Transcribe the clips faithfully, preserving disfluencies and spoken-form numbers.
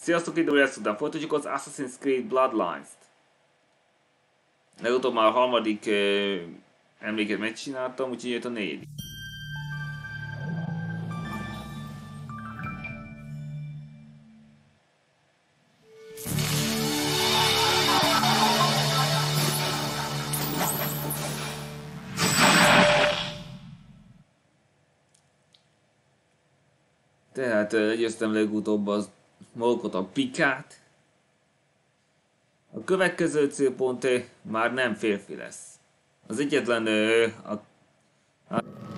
Sziasztok, itt újra tudtam. Folytatjuk az Assassin's Creed Bloodlines-t. Legutóbb már a harmadik uh, emléket megcsináltam, úgyhogy jött a negyedik. Tehát legyőztem legutóbb az Molkot, a Pikát. A következő célpont már nem férfi lesz. Az egyetlen a, a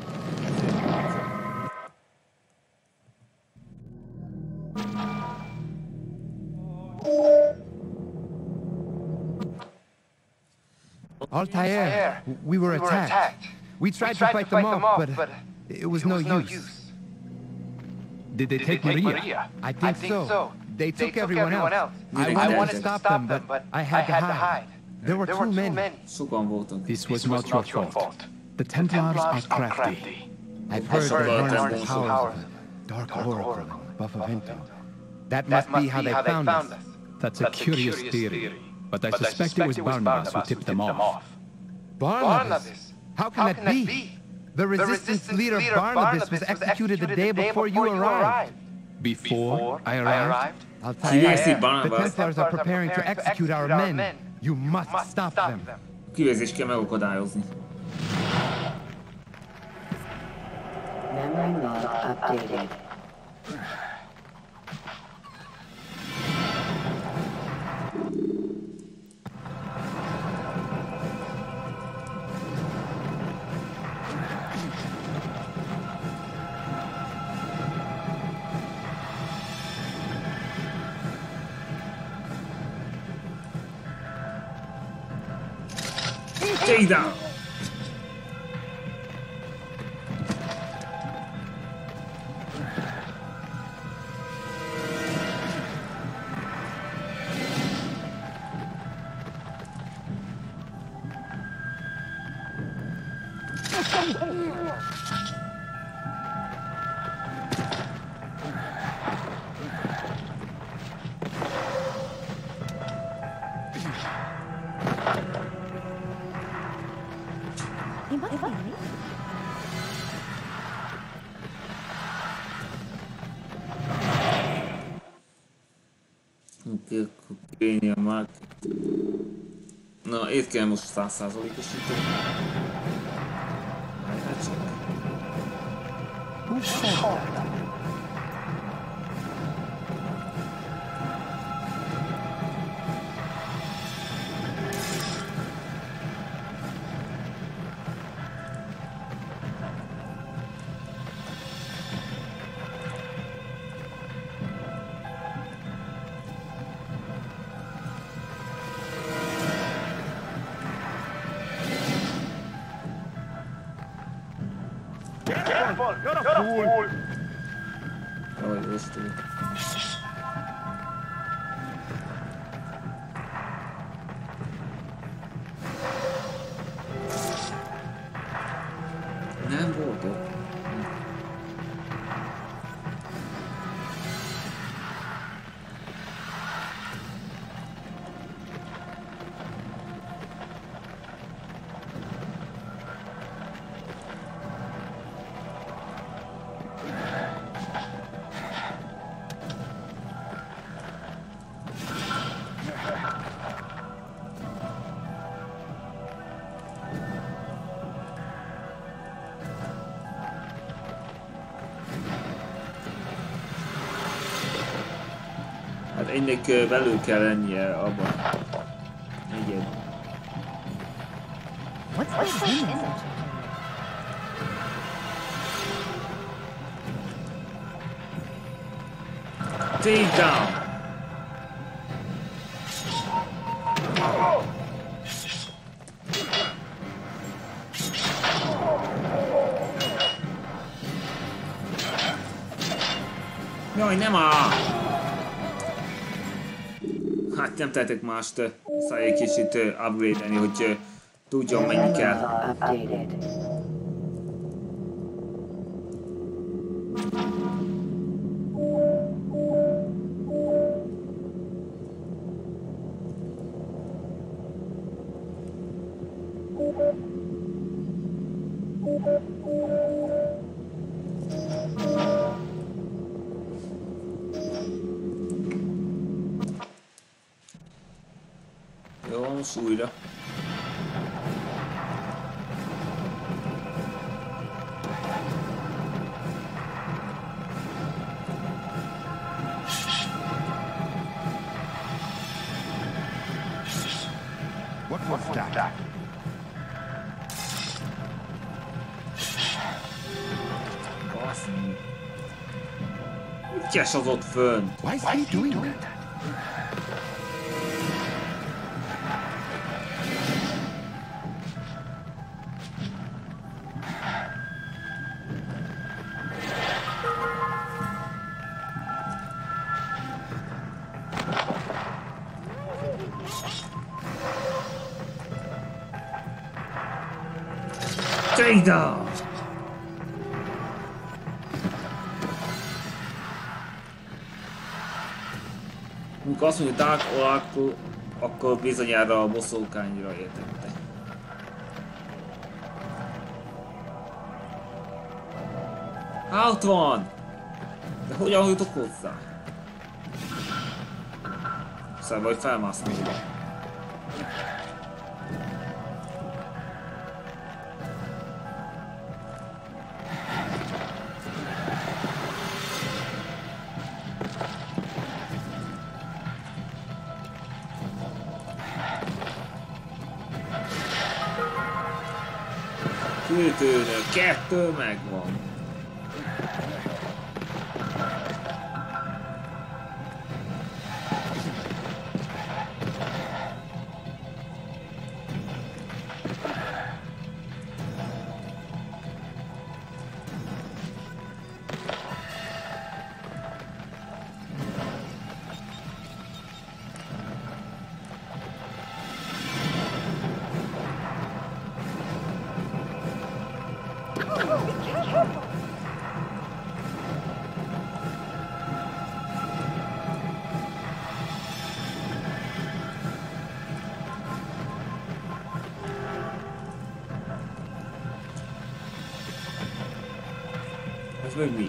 Altair, we were attacked. We tried to fight them off, but it was no use. Did they take Maria? I think so. They took everyone else. I wanted to stop them, but I had to hide. There were too many. This was not your fault. The Templars are crafty. I've heard they harness the powers of the Dark Oracle, Buffavento. That must be how they found us. That's a curious theory, but I suspect it was Barnabas who tipped them off. Barnabas? How can that be? The resistance leader Barnabas was executed the day before you arrived. Before I arrived? Altair, the Templars are preparing to execute our men. You must stop them. Kivezést kell megakadályozni. Memory log updated. Stay down. Na, itt kell most száz százalékosítani. Hát csak. Давай, выстави. Nem voltok. Hát ennek belül kell lennie abban. Igen. Take down. Jaj, nem áll! Hát nem tehetek mást, muszáj egy kicsit upgrade-elni, hogy tudjon mennyi kell. Baszni. Mit kes az ott fönt? Why is he doing that? Jada! Amikor azt mondja Dark Oracle, akkor bizonyára a boszorkányra értette. Há, ott van! De hogyan jutok hozzá? Szóval vagy felmászni ide. Fűtőnök, kettő megvan. Ez meg mi?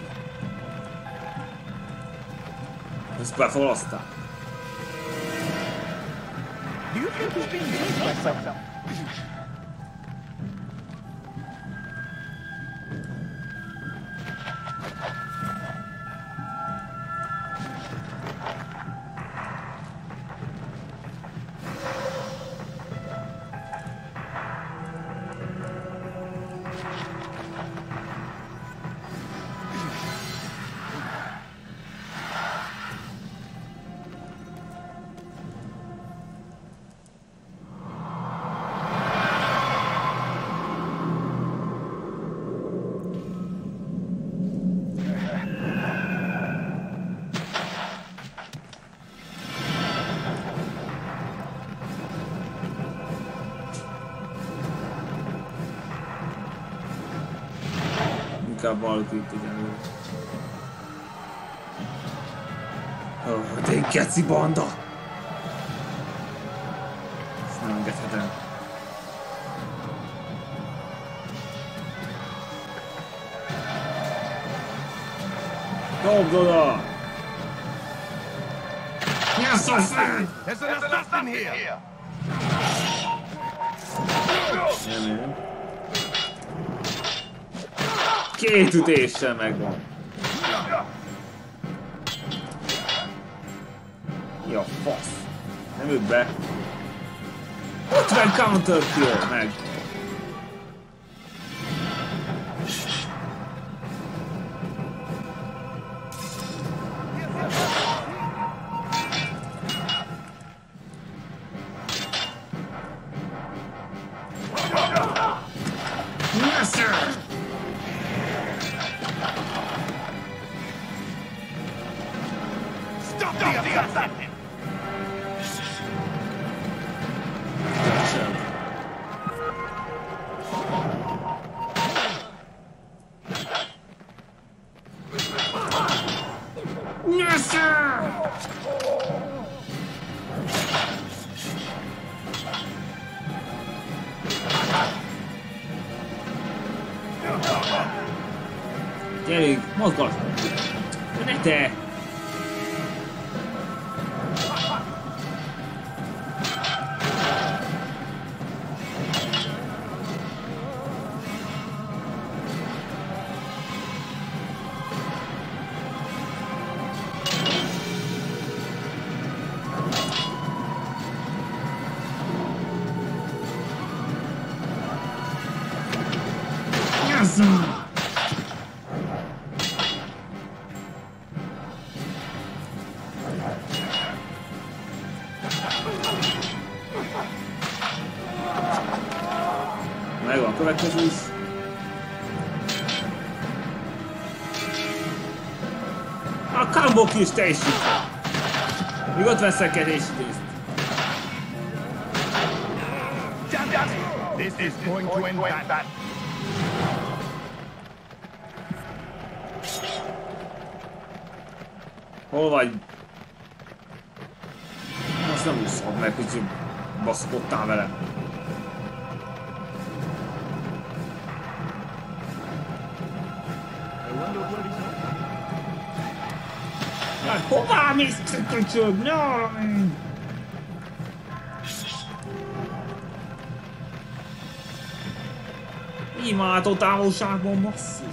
Ez befalasztál? Do you think he's being chased by something? Inkább valaki itt ugyanúgy. Oh, de én keci banda! Ezt nem engedhetem. Dobd oda! Yes, a fan! There's an assassin here! Nem, nem. Két ütéssel megvan. Ja, fasz. Nem üt be. ötven counter kill meg. Yes, sir! Stop the assassin! Yes, sir! Gyerünk, mozgass! Ne te! következő is. A kambok is teljesít. Még ott veszekedésítést. This is going to end bad. Hol vagy? Azt nem úszod meg, hogy baszkodtál vele. Hát hová mész, köcsög? No! Imádó távolságban, basszus!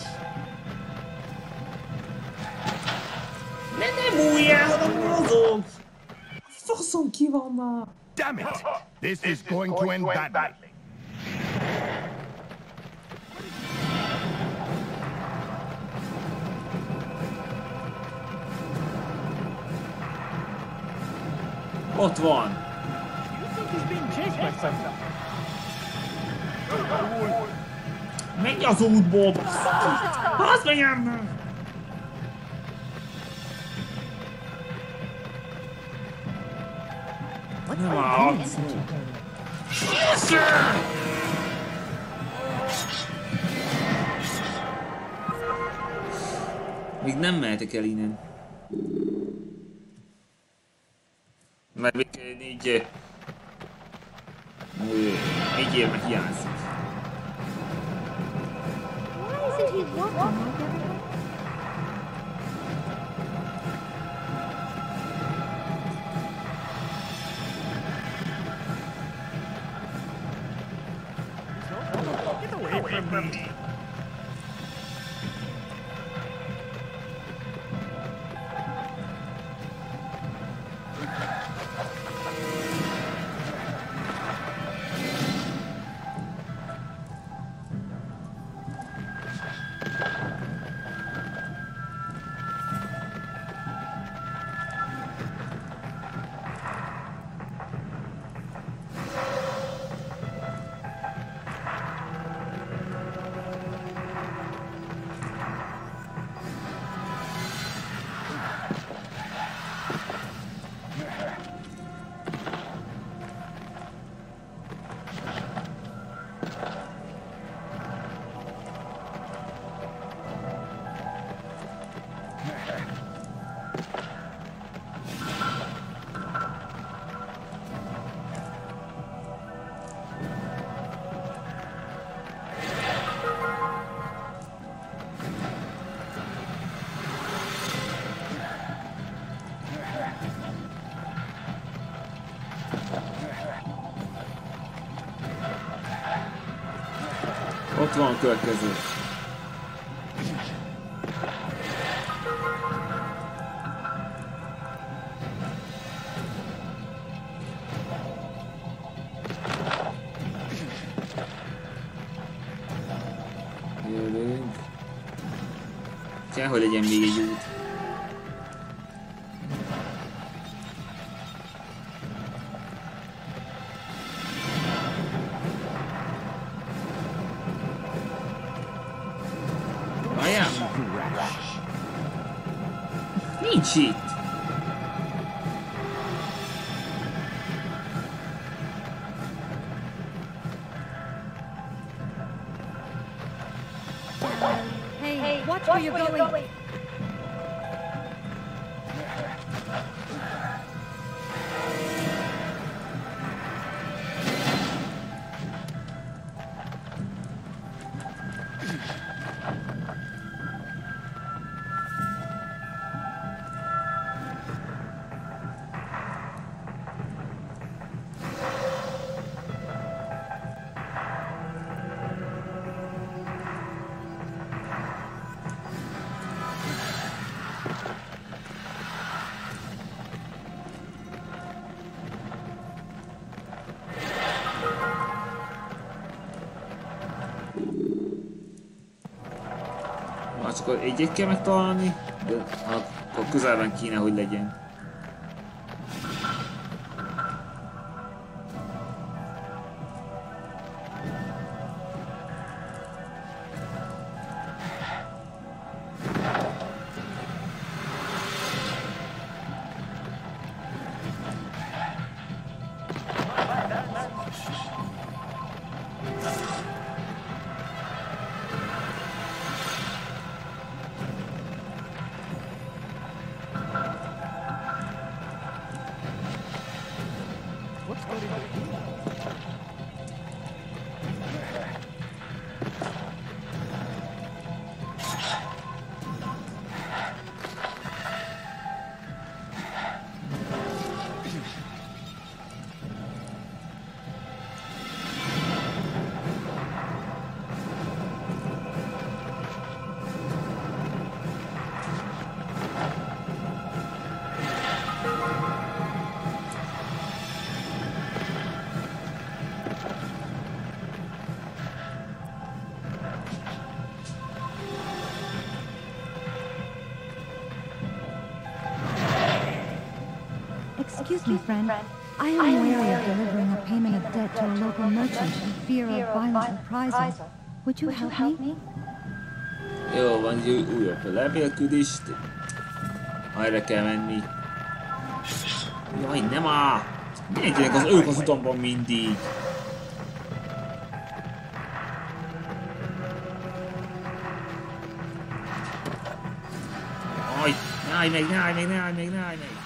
Ne nem újj el, hanem mozog! Faszom ki van már! Damn it! This is going to end badly. Ott van! Menj az útból, basszus! Hasz menjem meg! Nem állsz! Még nem mehetek el innen. Mert még négy... négy érme hiányzik. Ott van a következő. Jövünk. Kell, hogy legyen még egy út. Nincs itt! Hey, hey, watch where you're going! Csak egyet kell megtalálni, de akkor közelben kéne, hogy legyen. Excuse me, friend. I am wary of delivering a payment of debt to a local merchant in fear of violent reprisal. Would you help me? Jó, van egy újabb levélküldést. Erre kell menni. Jaj, nem áll! Mindenkinek az ők az utamban mindig. Jaj, ne állj meg, ne állj meg, ne állj meg, ne állj meg.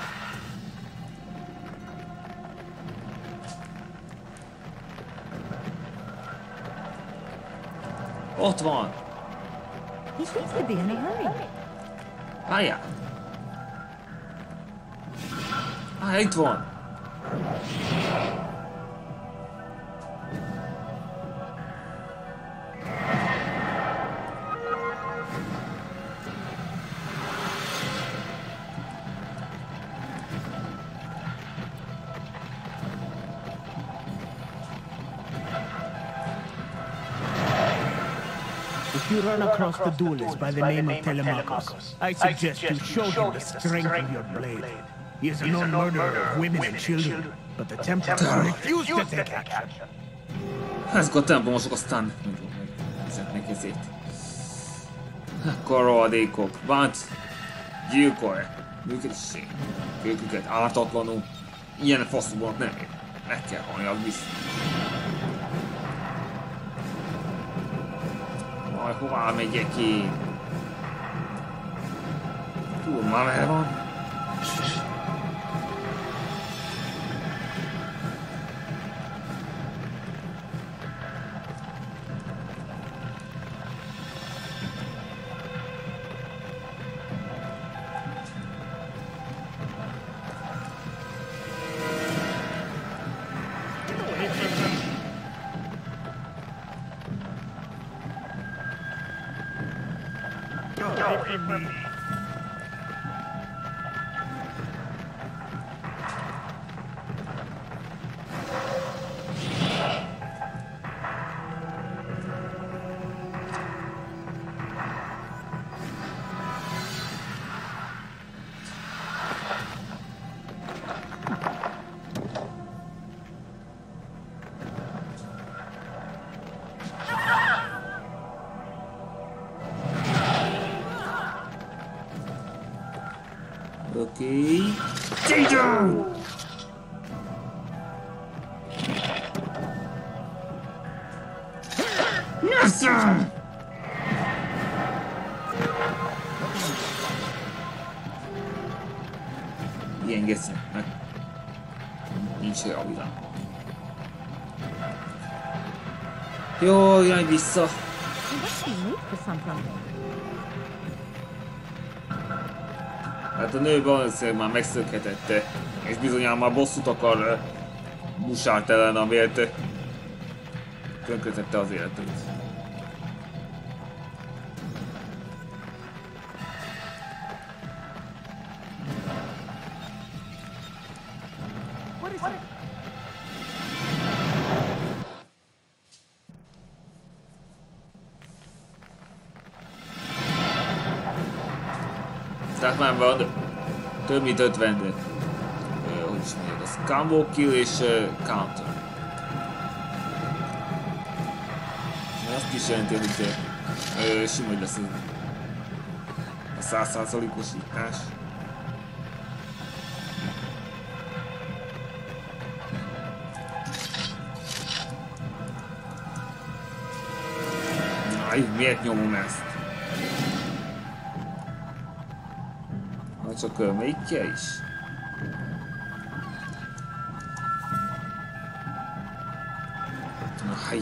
Ott van! He seems to be in a hurry. Várjál! Á, itt van! If you run across the duelist by the name of Telemachus, I suggest you show him the strength of your blade. He is a known murderer of women and children, but the Templars refuse to take action. Ezek a templomosok aztán fizetnek ezért. Akkor rohadékok. Bánc! Gyilkolj! Működösség! Őket ártatlanul. Ilyen faszúban nem ér. Meg kell halni, vissza. Aj, hová megyek én? Túl már merre van? Oké. Danger! Yes! Ilyen gesznek. Nincs olyan a világban. Jó, jaj vissza! Hát a nő valószínűleg már megszökhetette, és bizonyára már bosszút akar Busárt ellen, amiért tönkretette az életét. Tehát már van több mint ötven, de, uh, hogy is mondjad, az combo kill és uh, counter. Azt is jelenti, hogy uh, sima, hogy lesz a száz százalékos hitás. Aj, miért nyomom ezt? Csak uh, melyikje is? Aj.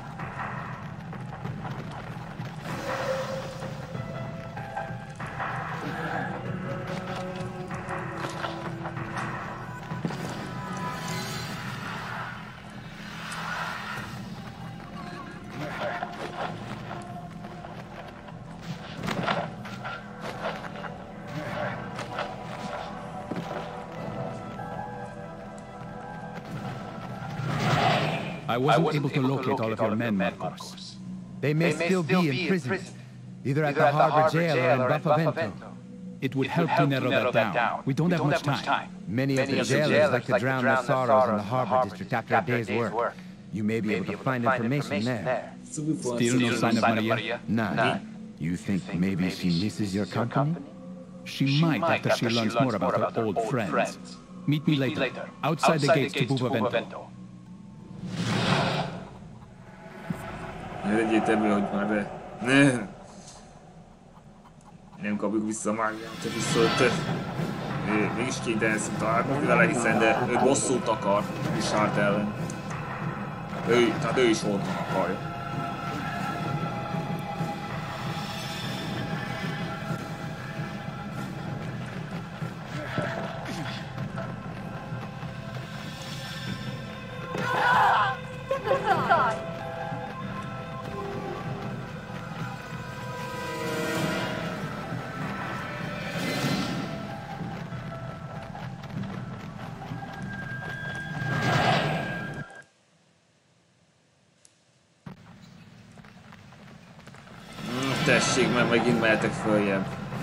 I wasn't, I wasn't able to able locate, to locate all of your men, Marcos. They may, they may still, still be in prison, prison. Either, Either at the harbor jail or in Buffavento. It would help to narrow that down. We don't have much time. Many of the jailers like to drown their sorrows in the harbor district after a day's work. You may be able to find information there. Still no sign of Maria? None. You think maybe she misses your company? She might after she learns more about her old friends. Meet me later, outside the gates to Buvavento. Ez egyértelmű, hogy már de... Ne. Nem kapjuk vissza Máriát, csak viszont... Mégis kénytelen találkozni vele, hiszen de ő bosszút akar Bouchard ellen. Ő, tehát ő is volt akarja. Tessék, mert megint mehetek följebb.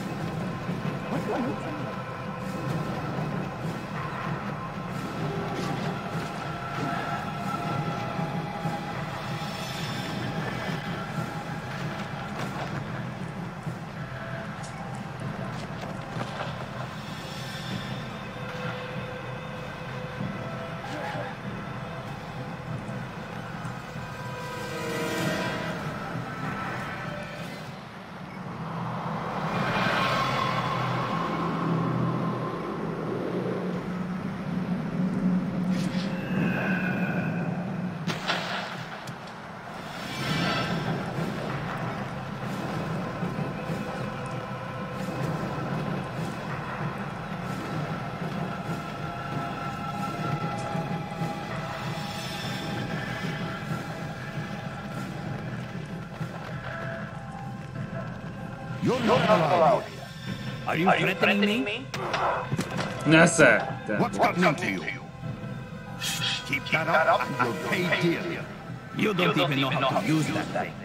You're not allowed here. Are you, Are you threatening me? No, sir. What's gotten into you? Keep that up and you'll pay dearly. You don't even know how to use that thing.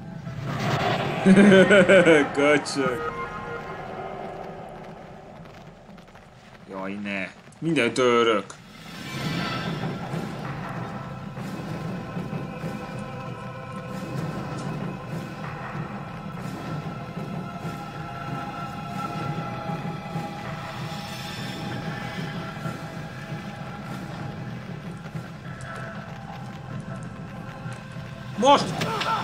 Gotcha. Jaj, ne. Minden török. Most!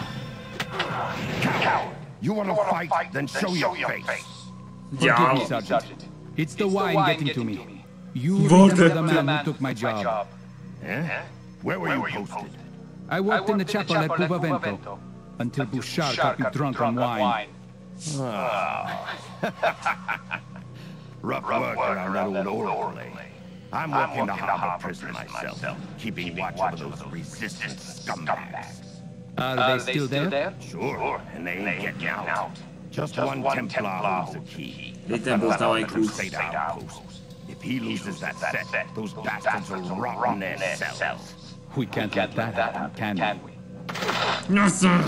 You want to fight? Then show your face. Forgive me, Sergeant. It's the wine getting to me. You remember the man who took my job. Eh? Where were you posted? I worked in the chapel at Buvavento until Bouchard got me drunk on wine. Rough work around that old orderly. I'm working the harbor prison myself, keeping watch over those resistant scumbags. Are they still there? Sure, and they ain't getting out. Just one Templar holds the key. They Templars now include Crusade outpost. If he loses that set, those bastards will rot in their cells. We can't let that happen, can we? No, sir!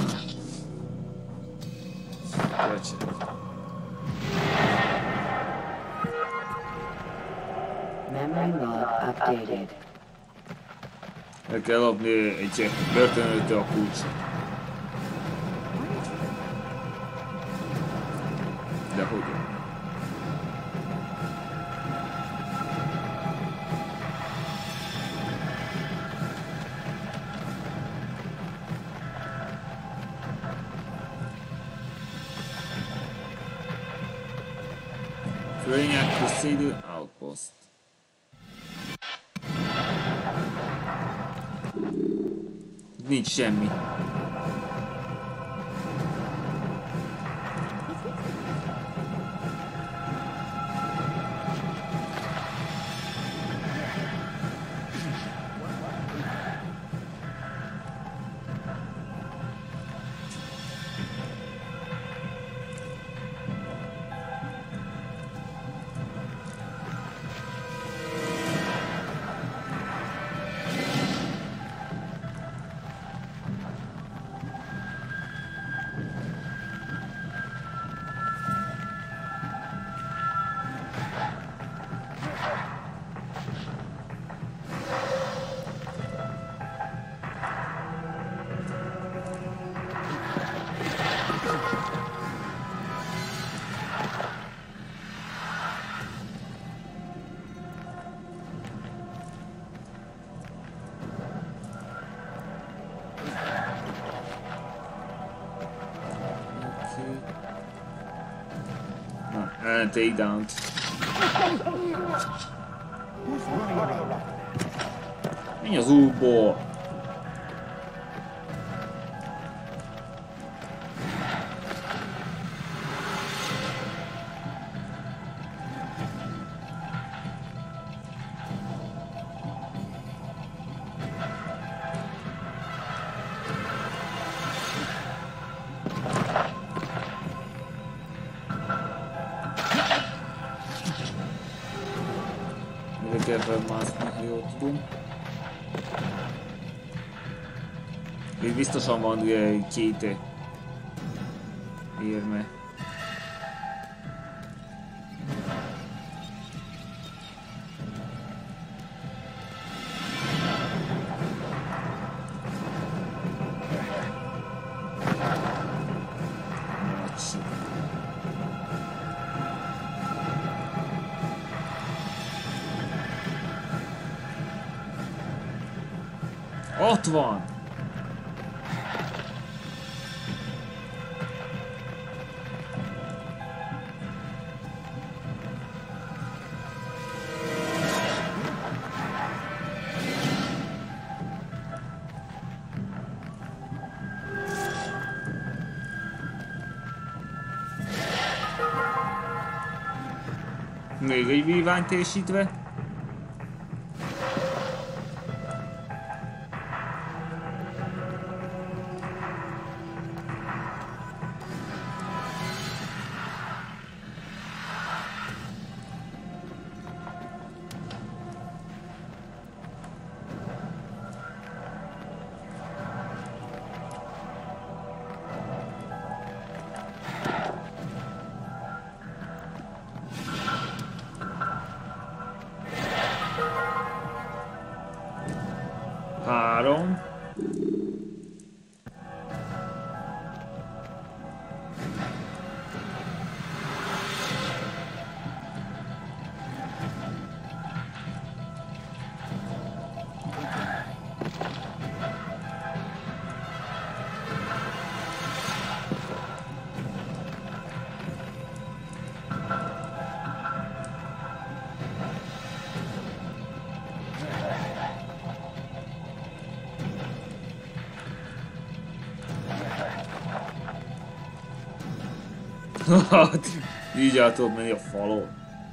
Gotcha. Memory log updated. El kell adni egy börtönöltő a kulcsot. De hogyan? Ukrainian Crusader Outpost. Nincs semmi. Na, and take down. Mi az útból? Ebben mászni, ha jól tudom. Itt biztosan van két érme. Ott van! Még egy víványt teljesítve. Három. Így át tudod menni a falon.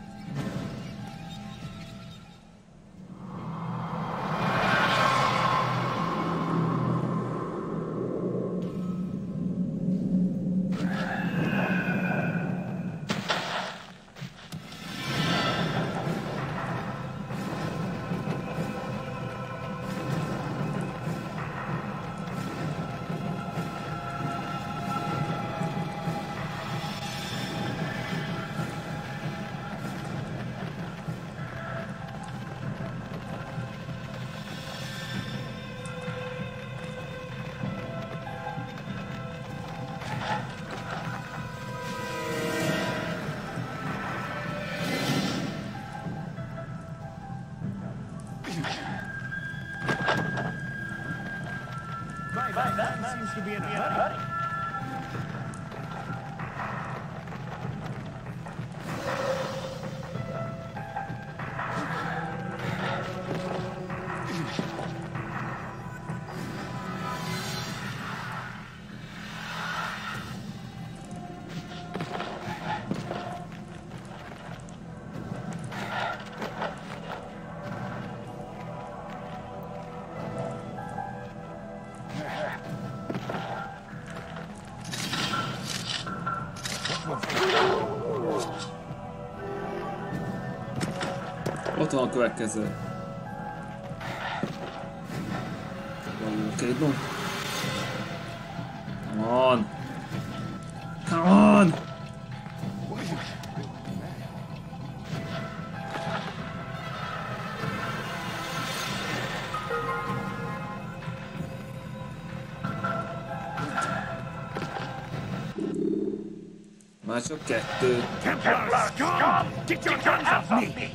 Seems to be in a hurry. Ott van a következő. Oké, no. Come on! Come on! Már csak kettő. Templars, come! Get your guns off me!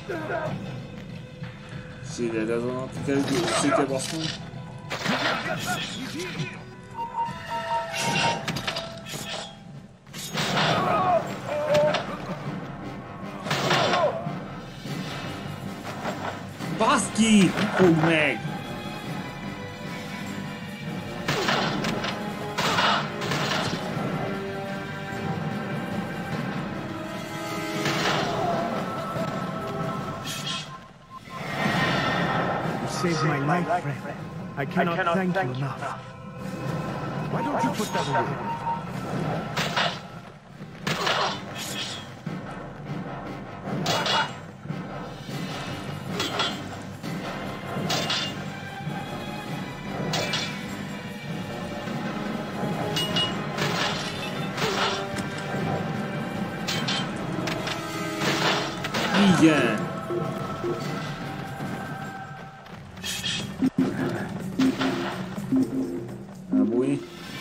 Szíred azon, aki kell széke basznom. ki! Fogd meg! Saved my life, friend. I cannot, I cannot thank, thank you enough. enough. Why don't you put that away? Igen. Elbújni.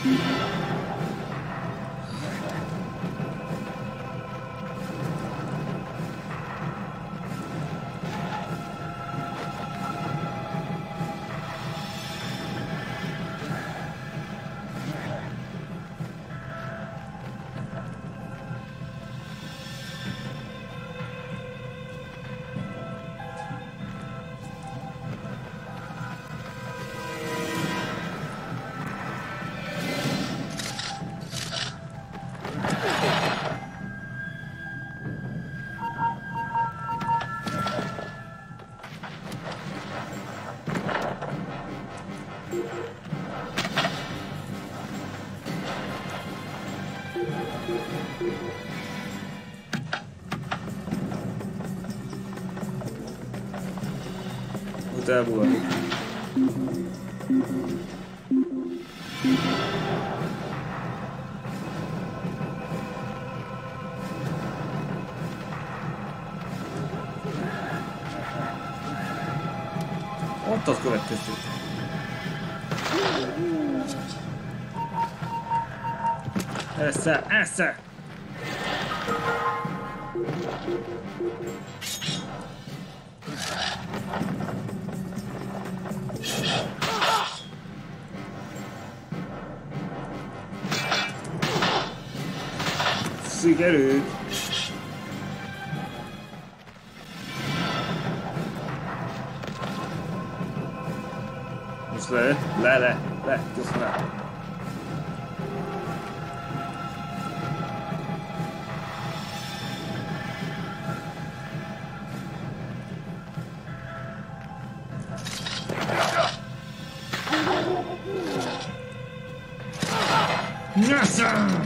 Ott elbújni. Ott az következő. Esze, esze! Sikerült! Most le, le, le, le, gyorsan le. Nyassa!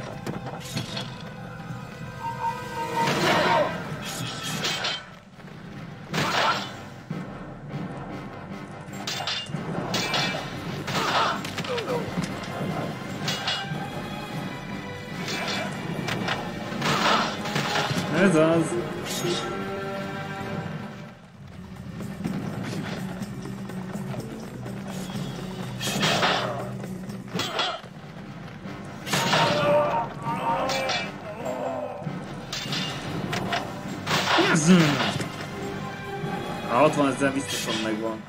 Ez az! A hatvan ezer biztosan megvan.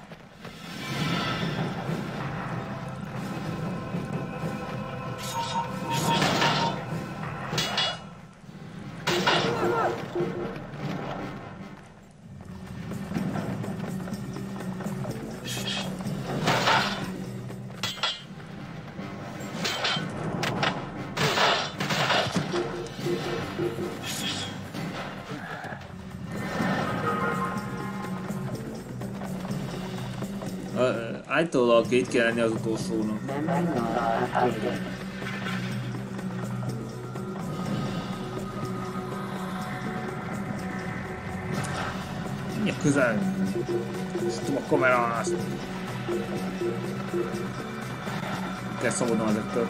Állítólag itt kell lenni az utolsónak. Mindjárt közel. Tudom a kamerást. Kell szabadon ezektől.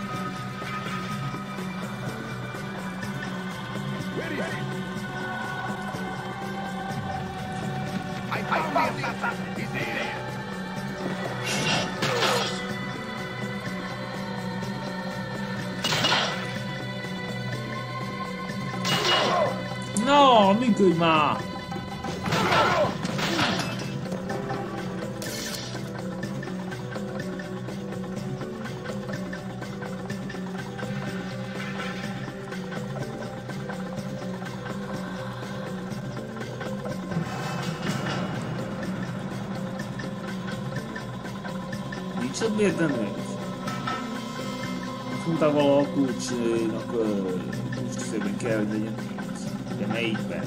No, működj már! Csak miért nem ők? Mondták valahol a kulcsnak, kulcstűzőben kell, hogy legyen. De melyikben?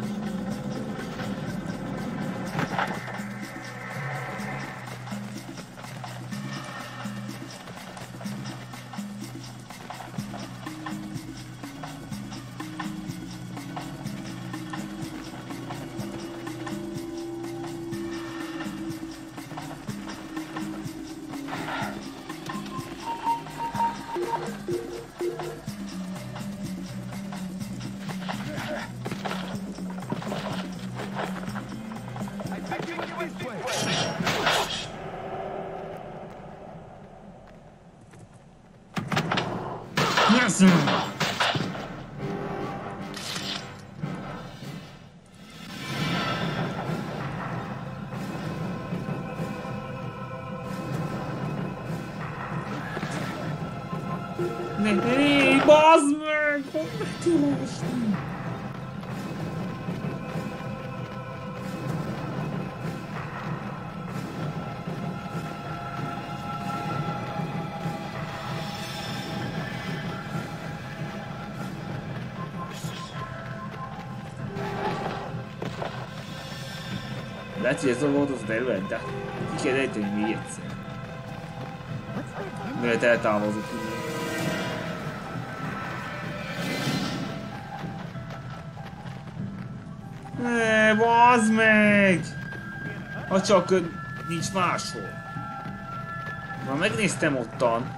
Ne, ne, bazd meg! Hogy meg kell esni? Lehet, hogy ez volt az a terület, de ki kell ejteni még egyszer. Mielőtt eltávozok innen. Ne, bazd meg! Ha csak nincs máshol. Már megnéztem ottan.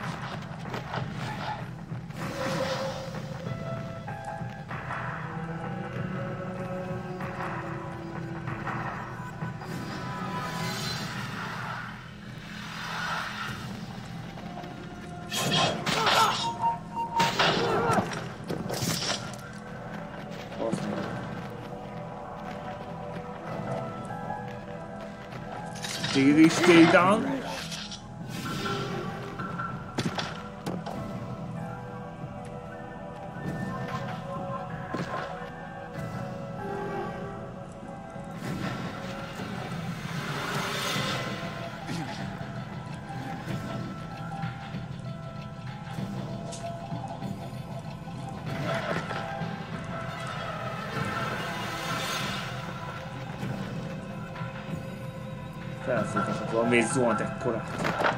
Stay down. Felfoghatok valami zuhant ekkorát.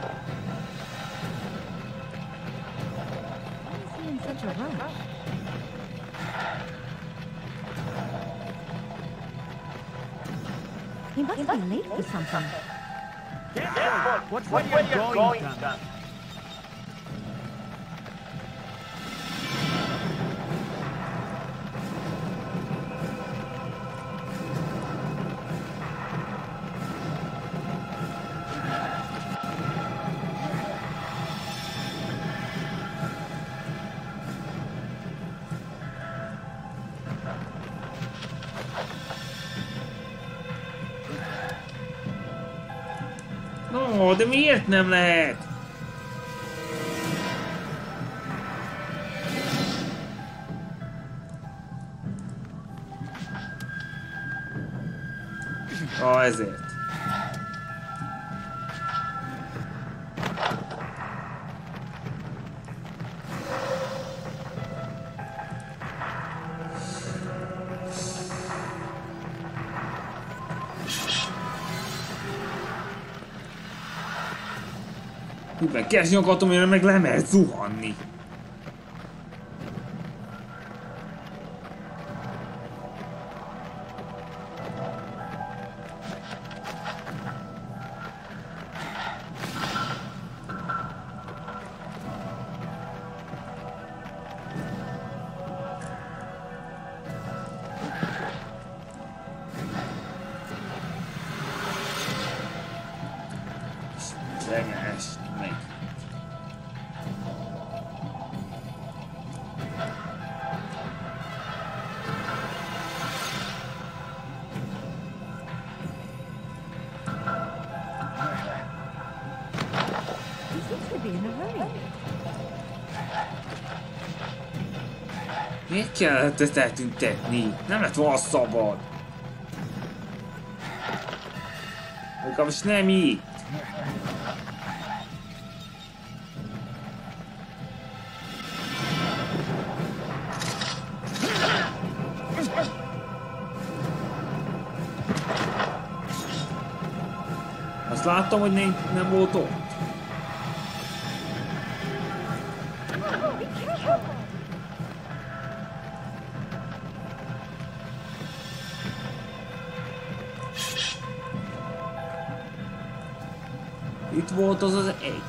He must be late for something. What's where you're going, son? No, de miért nem lehet? Ah, ezért. Húben keresni akartam, hogy meg le lehet zuhanni. Miért kellett ezt eltüntetni? Nem lett volna szabad. Legalábbis nem így. Azt láttam, hogy nem, nem volt ott. Itt volt az az egy.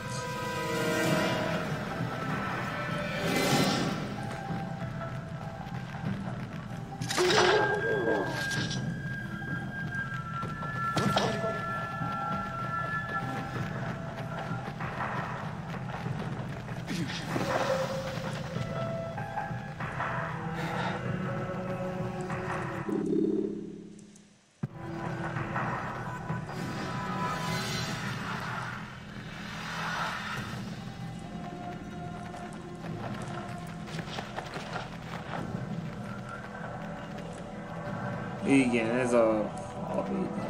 Igen, ez a... a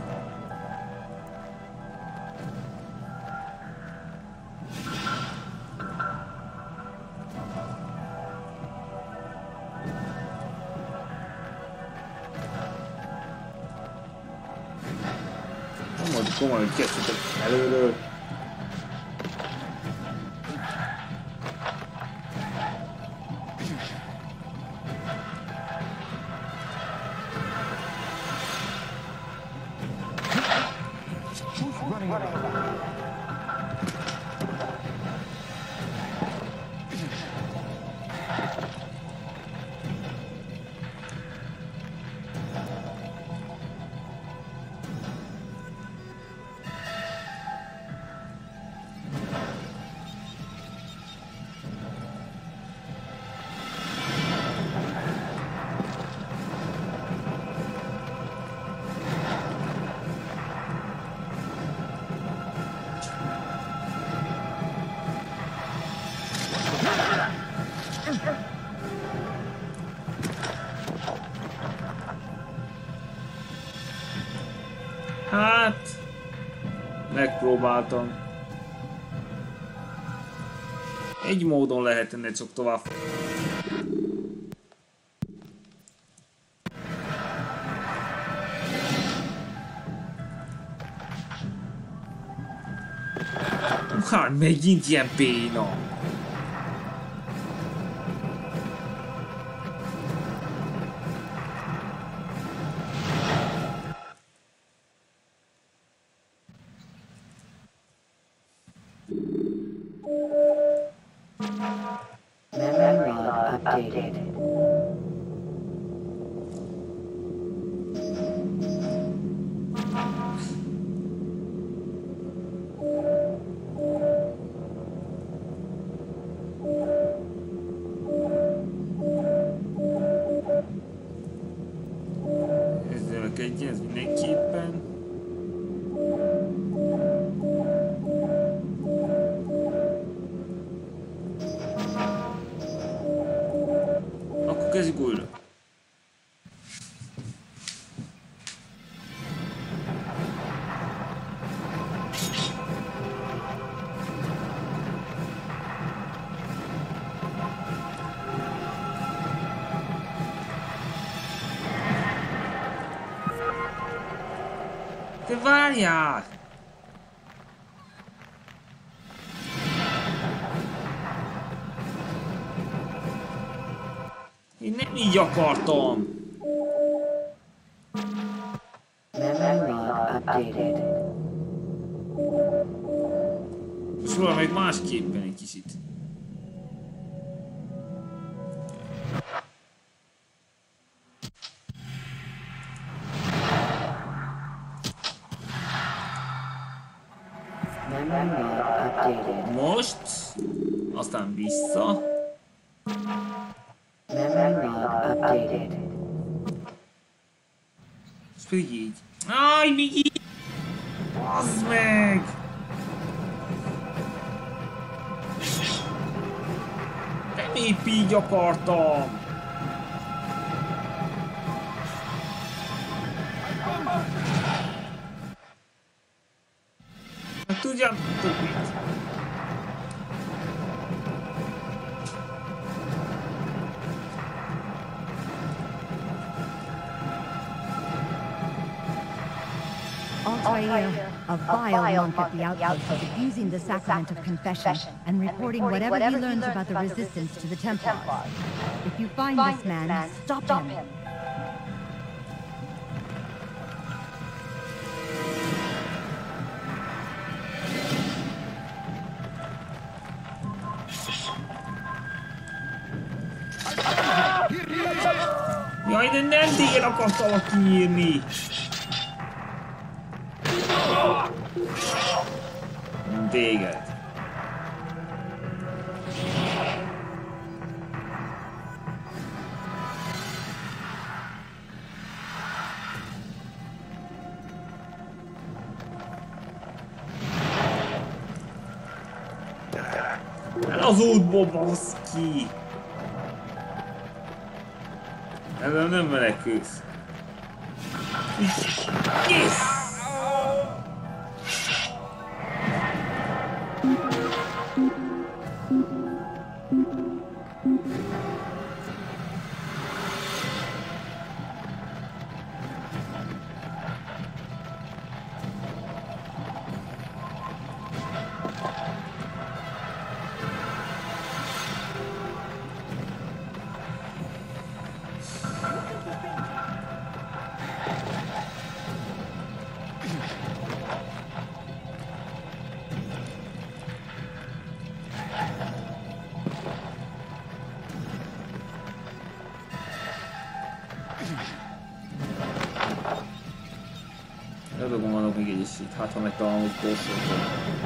nem volt komoly, hogy kezdhetek előről. Hát... megpróbáltam. Egy módon lehet ennél csak tovább. Hát megint ilyen béna. Ez mindenképpen. Akkor kezdjük újra. Te várjál! Én nem így akartam! Most valami meg másképpen egy kicsit. Most, aztán vissza. És pedig így. Áj, még így! Bazd meg! Nem épp így akartam! Tudjam, tudjuk. Altair, a vile monk at the outpost, is abusing the sacrament of confession and reporting whatever he learns about the resistance to the Templars. If you find this man, stop him. Jaj, de nem téged akartalak kiírni! Nem téged. El az útból, baszki! Ezzel nem menekülsz. Kész! Eldobom annak még egy is itt, hát ha megtalálom, hogy kószoltam.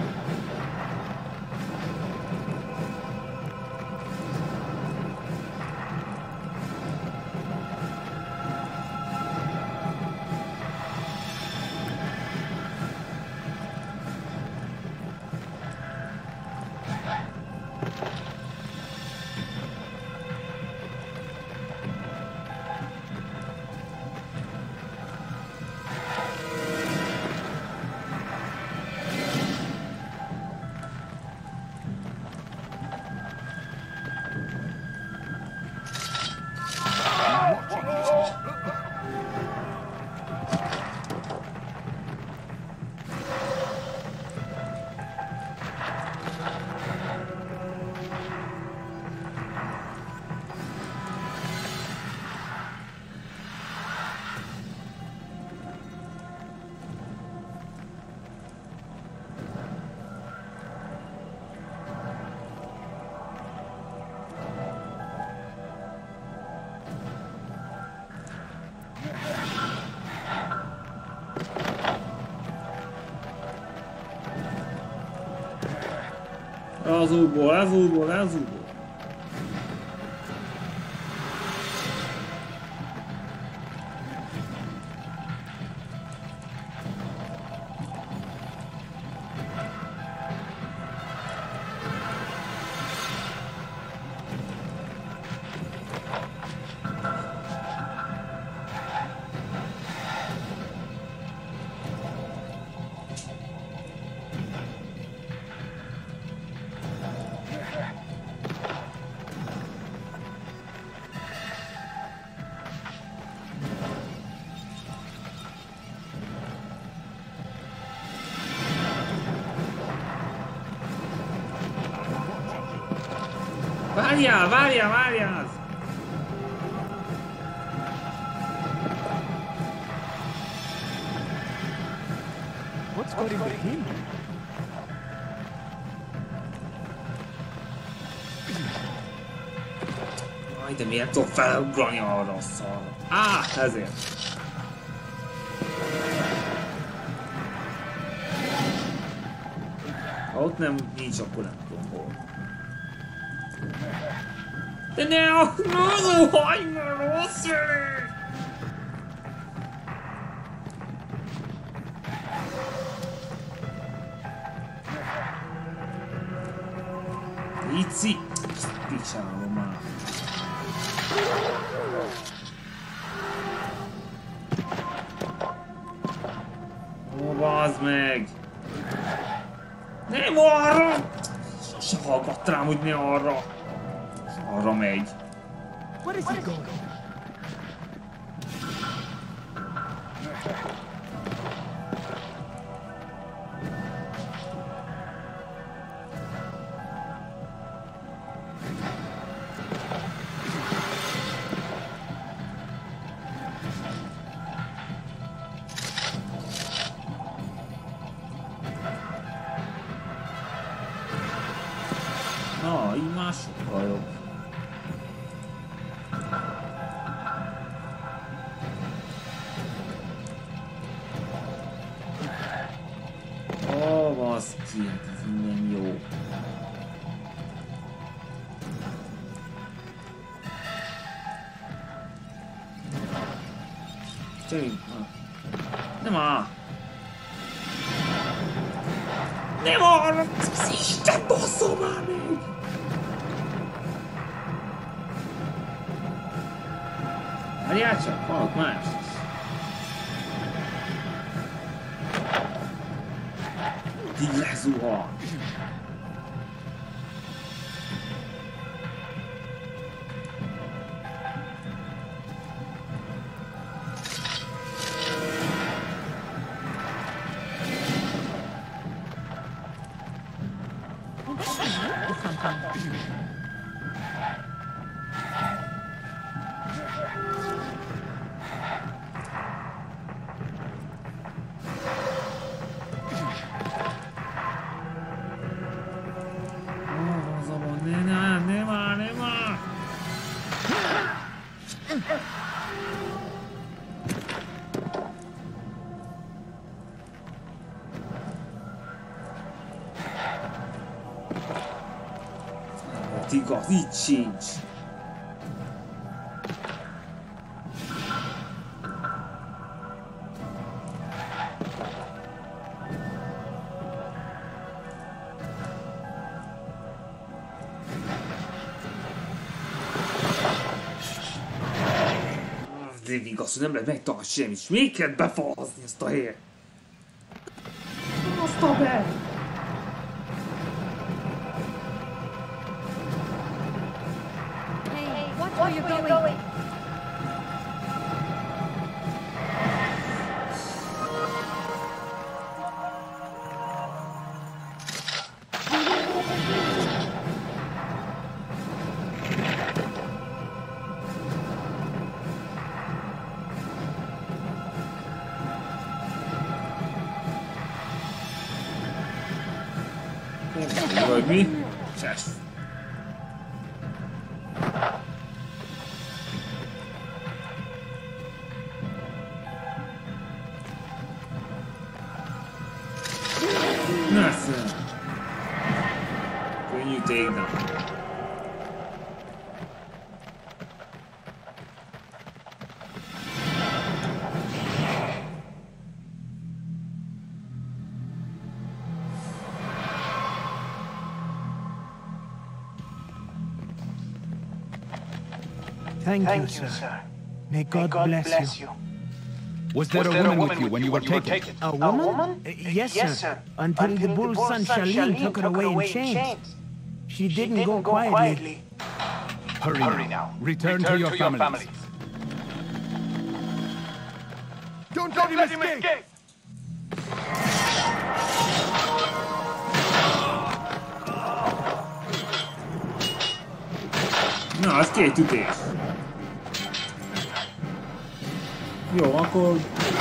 Az útból, az útból, az útból. Várjál, várjál, várjál! What's got into him? Aj, de miért tudok felugrani arra a szarra? Á, ezért! Ha ott nem, nincs, akkor nem tudom hol. De ne a... Ne zuhajj, mert rossz jön! Ici! Picsállom már! Ó, bazd meg! Nem arra! Sose hallgatt rám, hogy ne arra! Arra megy. Where is he going? Ja, így már sokkal jobb. Ó, baszki, hát ez minden jó. Nem áll! Nem arra! Isten basszol már még! Várjál csak, hallok más is. Így lezuhan! Igaz, így sincs. De igaz, hogy nem lehet megtalálni semmit, és még kell befalazni ezt a helyet. Azt a be! Where are you going? Vagy mi? Csesz. Nothing. When you take them. Thank, Thank you, sir. sir. May God, May God bless, bless you. you. Was there, Was there a, woman a woman with you when you were taken? taken? A woman? A woman? Uh, yes, yes, sir. Until, Until the bull's son Charlene took her away in chains. chains. She, she didn't, didn't go, go quietly. quietly. Hurry, Hurry now. now. Return, Return to your, to your families. families. Don't, Don't let him escape! escape. Na, az két ütés. Jó, akkor...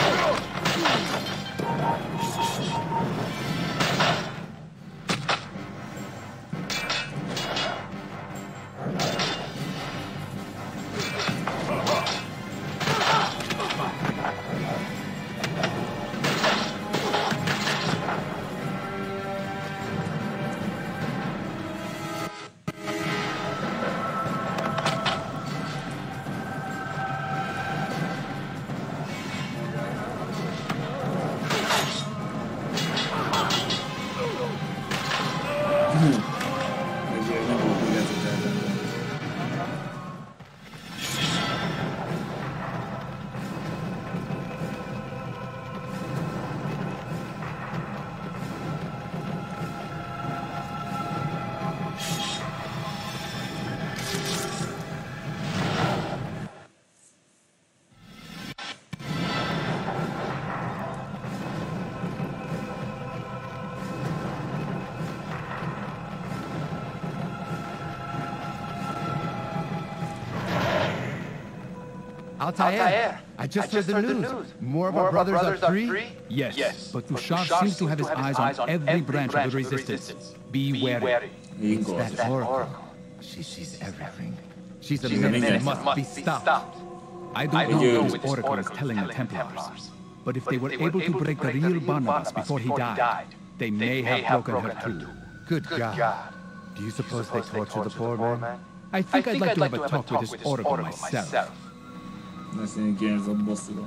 Altair, I just, I just heard, heard the news. news. More of More our brothers, brothers are free? free? Yes, yes, but Tushar seems to have his eyes on every branch of the resistance. Be wary. It's that Oracle. She, she's everything. She's a She's a menace menace. that must be stopped. I don't I know do. what this oracle is telling the Templars, but if they were able to break the real Barnabas before he died, they may have broken her too. Good God. Do you suppose they torture the poor man? I think I'd like to have a talk with this oracle myself. Ezt én kényezem bosszúra.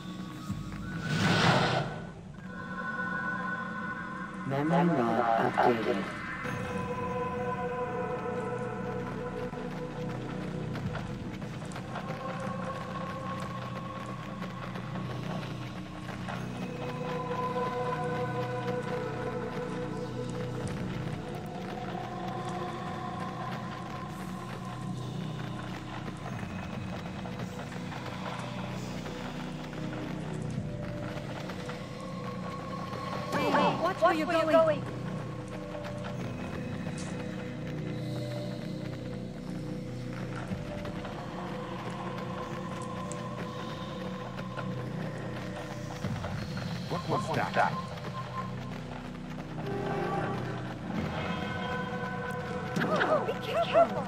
Memory log updated. Watch where you're going. What was that? Oh, be careful.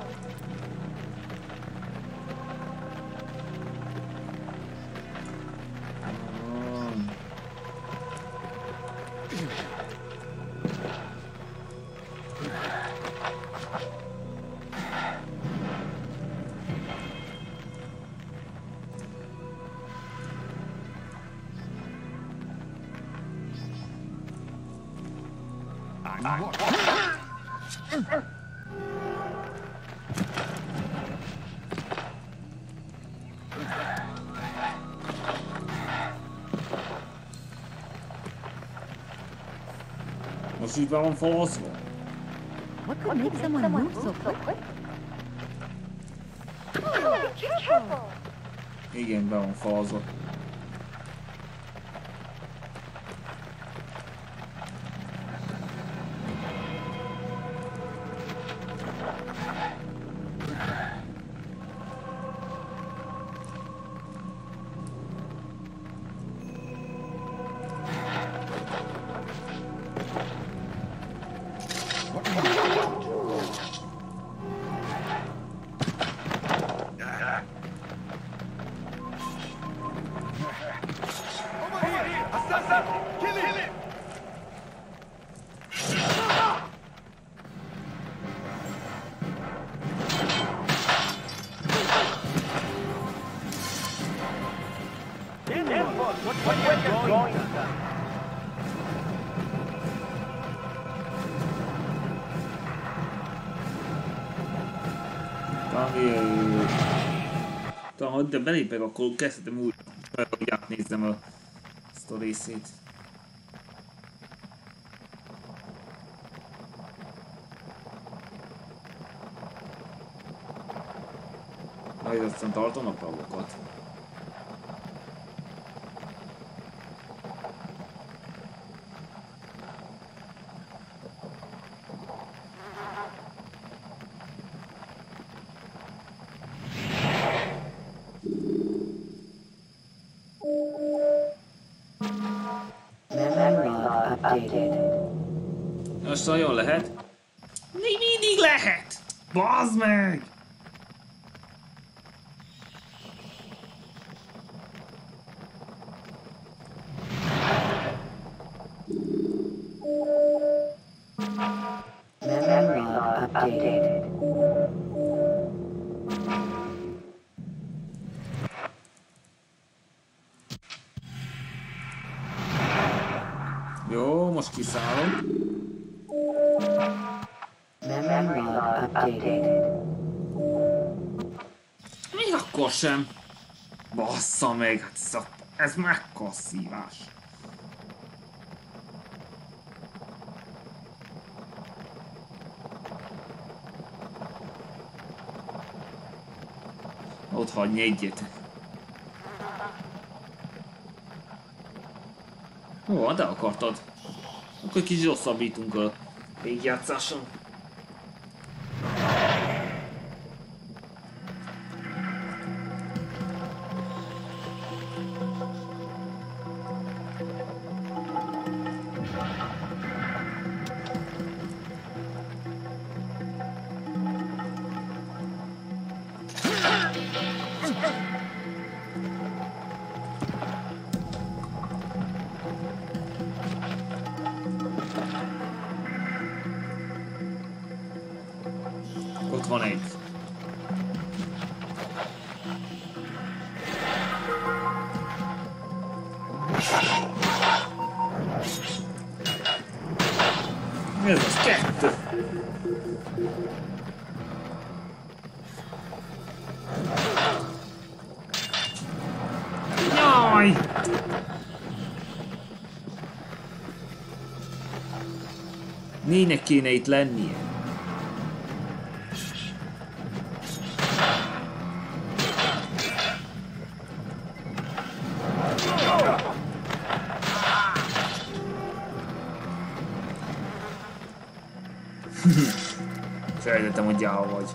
Most így be van falazva. What could make someone move so quick? Oh, be careful. Igen, be van falazva. Talán, ha de belépek, akkor kezdhetem úgy, hogy átnézzem a, ezt a részét. Majd aztán tartanak magukat. Most nagyon lehet. Még mindig lehet! Bazd meg! Memory log updated. Jó, most kiszállok. Memory log updated. Még akkor sem. Bassza meg, hát ez, a, ez mekkora szívás. Ott hagyni egyet. Ó, de akartad. Akkor kicsit rosszabbítunk a végjátszáson. Ez az kettő. Jaj! Négynek kéne itt lennie. Sejtettem, hogy gyáva vagy.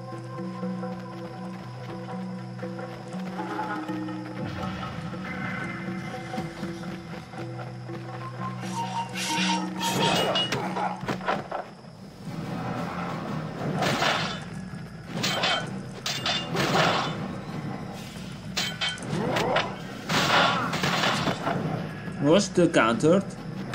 Most uh, countered.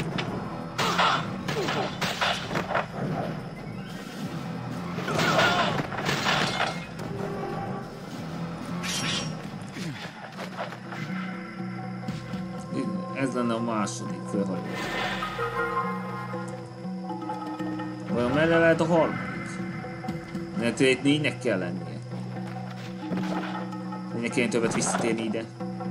Ez lenne a második fölhajó. Vajon merre lehet a harmadik? Mert itt négynek kell lennie. Négynek kéne többet visszatérni ide.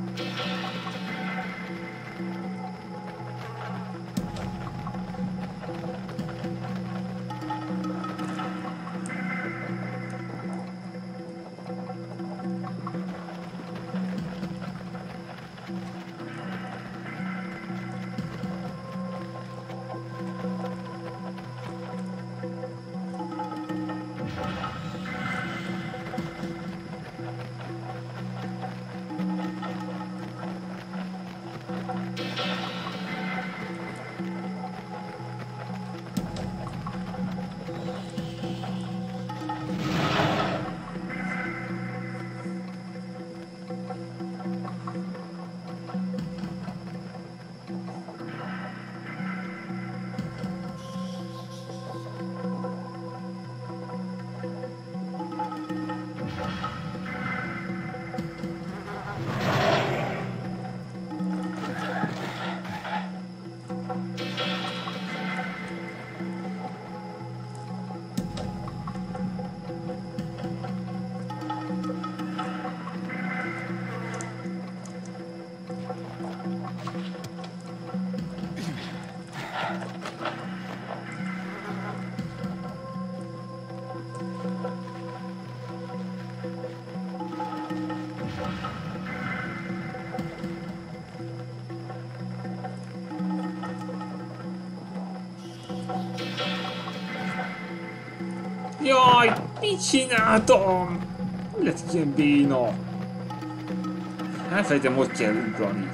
Jaj, mit csináltam? Mi lett ilyen béna? Elfelejtem, hogy kell ugrani.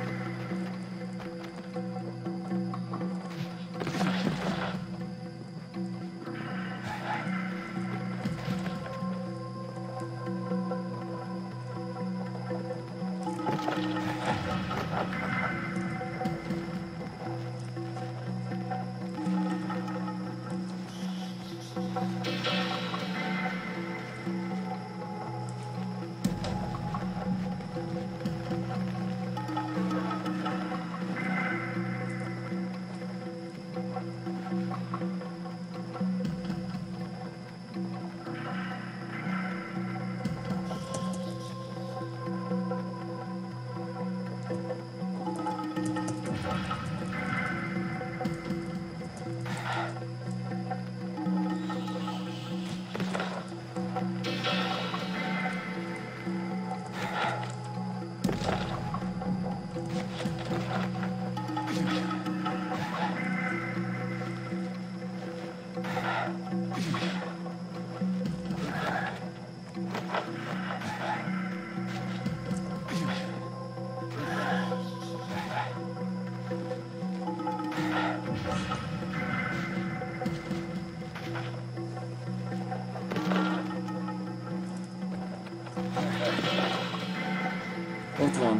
Ott van.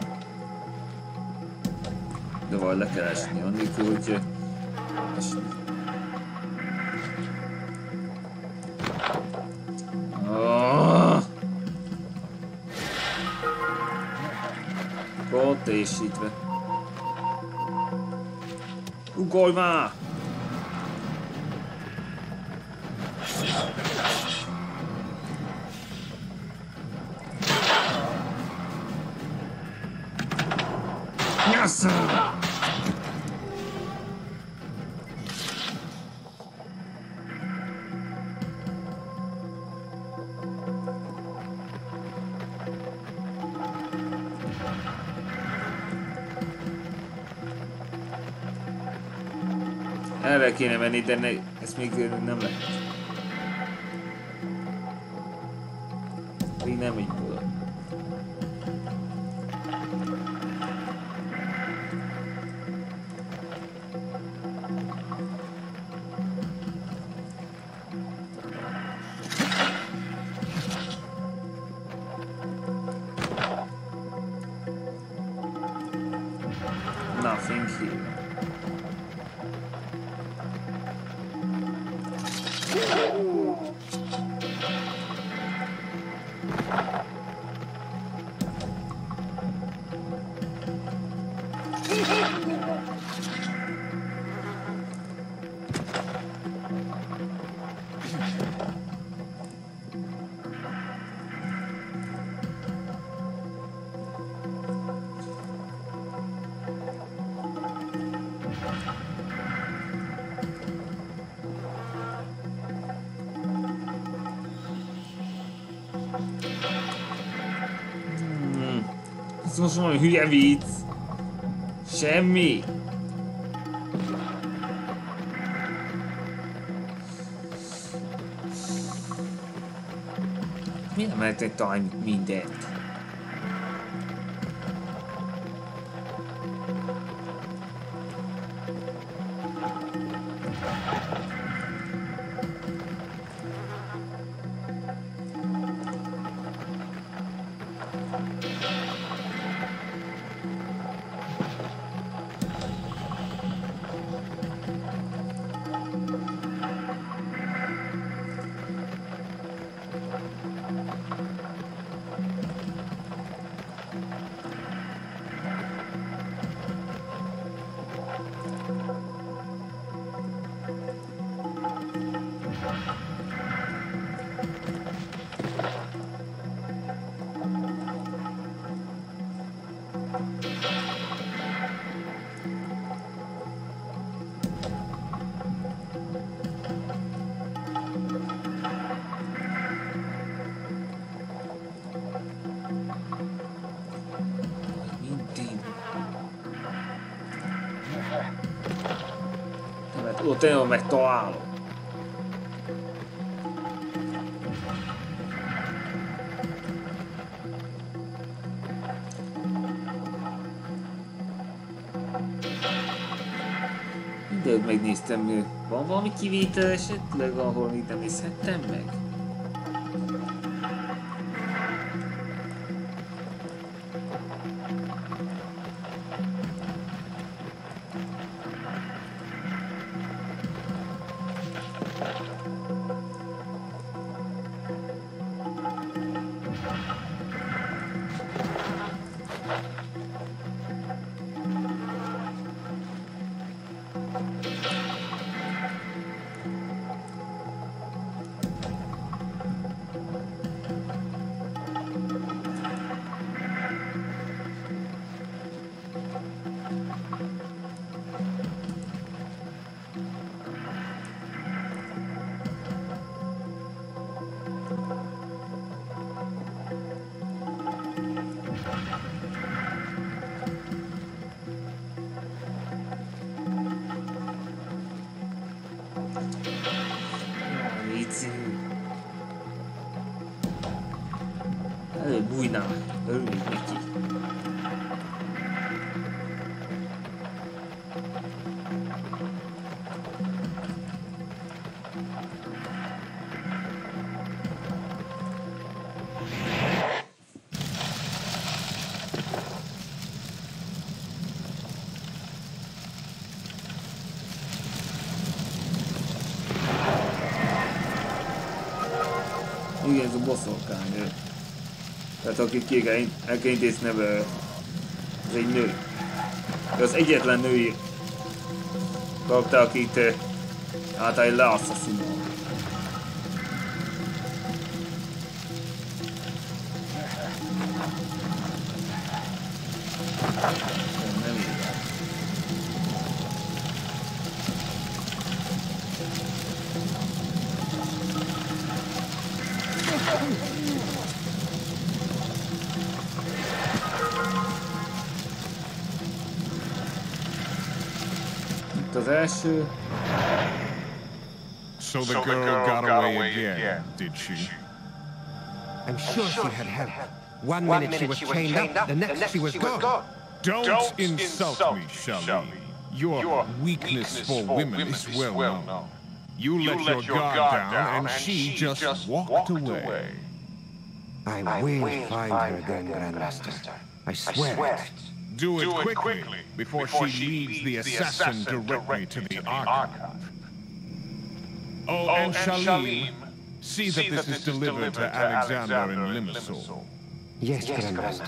De valahogy le kell esni, annélkül, hogy esni. Oh! Ott teljesítve. Ugorj már! Yes! Erre kéne menni, de ne, ezt még nem lehet. Még nem így oda. Nothing here. Ez most valami hülye vicc. Semmi. Miért nem lehetne találni mindent? Ott én megtalálom. Mindent megnéztem, van valami kivétel esetleg, ahol még nem nézhettem meg? Előbb bújnál, örülnék neki. Igen, ez a boszorkány. Tehát akit ki el kell intézni, ez egy nő. De az egyetlen női Tudod te, akit általában leasszaszínol. Nem így. Itt az első. So the girl got away again, did she? I'm sure she had help. One minute she was chained up, the next she was gone. Don't insult me, Charlie. Your weakness for women is well known. You let your guard down and she just walked away. I will find her again, Grandmaster. I swear it. Do it quickly before she leads the assassin directly to the archive. Oh, and Shalim, see that this is delivered to Alexander in Limassol. Yes, Grandmaster.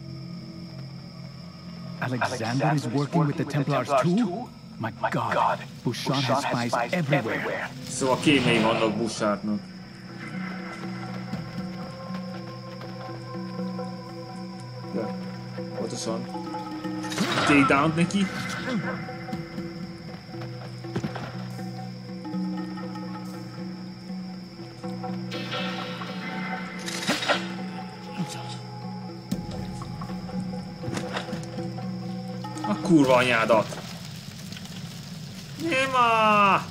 Alexander is working with the Templars too? My God, Bouchard has spies everywhere. Szóval kémei vannak Bouchardnak. De, pontosan. Take-down neki. A kurva anyádat! Néma!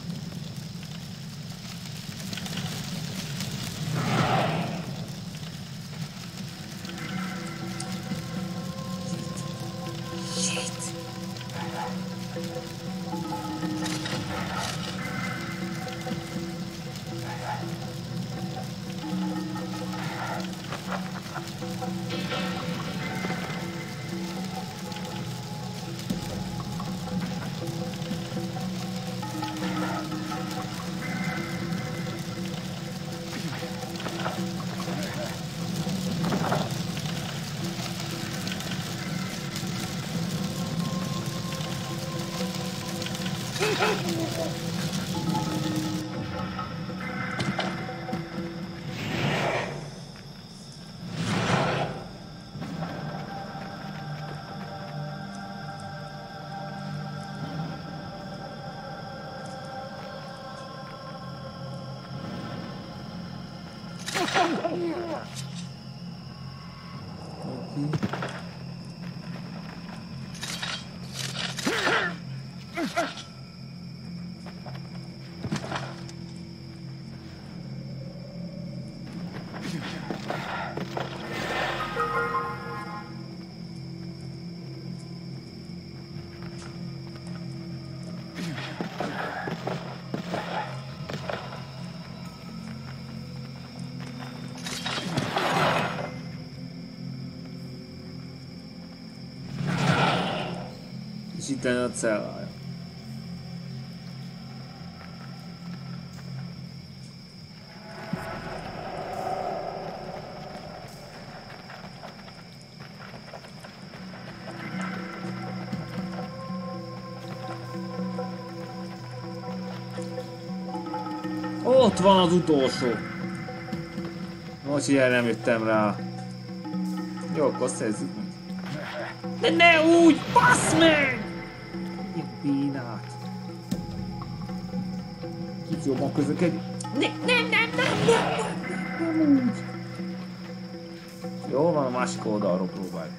És itt a cellája. Ott van az utolsó. Most ilyen nem jöttem rá. Jó, akkor szerzzük meg. De ne úgy! Bassz meg! Ilyen bénát. Kicsit jobban közlekedj. Ne, nem, nem, nem, nem, nem, nem úgy. Jó van, a másik oldalról próbálj.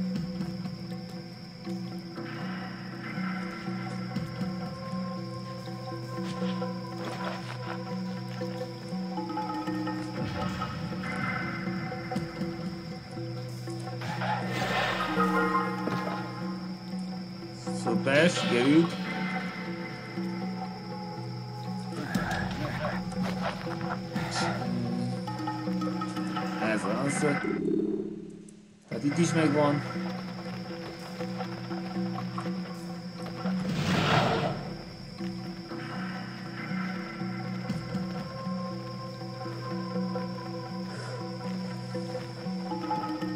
Szuper, sikerült. Ez az. Tehát itt is megvan.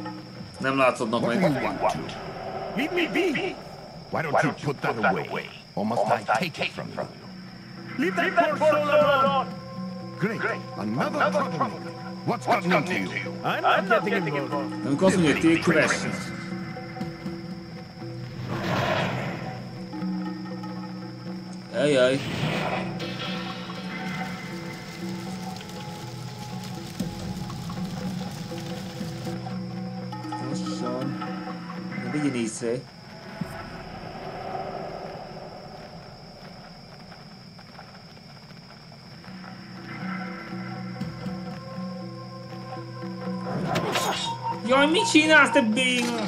Nem látszódnak meg. Leave me be! Why don't you put that away? Or must I take it from you? Leave that poor soul alone! Great. Another troublemaker. What's gotten into you? I'm not getting involved. Nem azt mondja, hogy tégkövessék. Ajaj. Lassan. Ne vigyen észre. Jaj, mit csinálsz, te béna?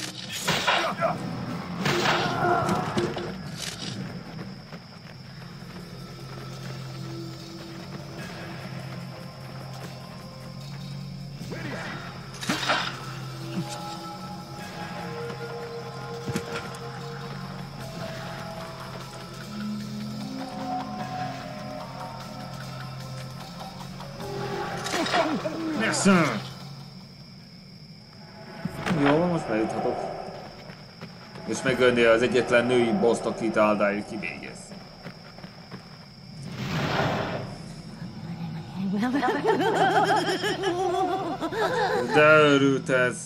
Nesze! Jó, most bejuthatok. És megölni az egyetlen női boszt, akit Aldair kivégez. De örült ez.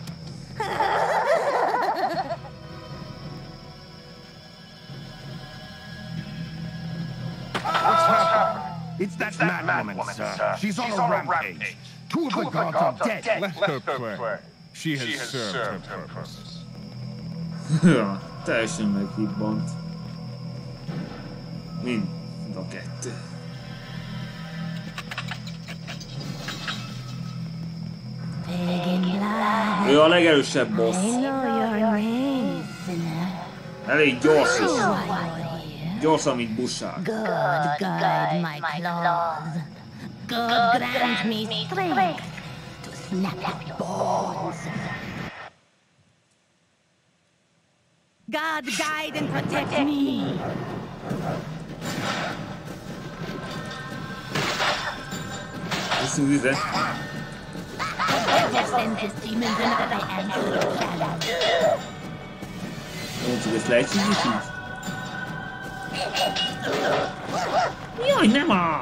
It's that mad woman, sir. She's on a rampage. Two of the gods are dead. Let her play. She has served her purpose. Ja, teljesen meghibbant. Mind a kettő. Ő a legerősebb boss. Elég gyors is. Gyorsan, mint Bushák. God guide my claws. God grant me strength to snap your bones. God guide and protect me. Listen to that. Just send these demons another answer to challenge. Don't you just let you defeat? Jaj, nem a!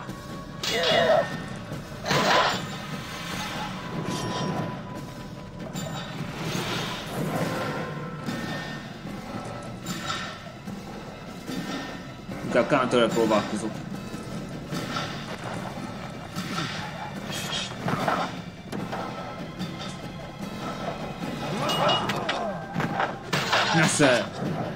Inkább counterre próbálkozok. Nesze!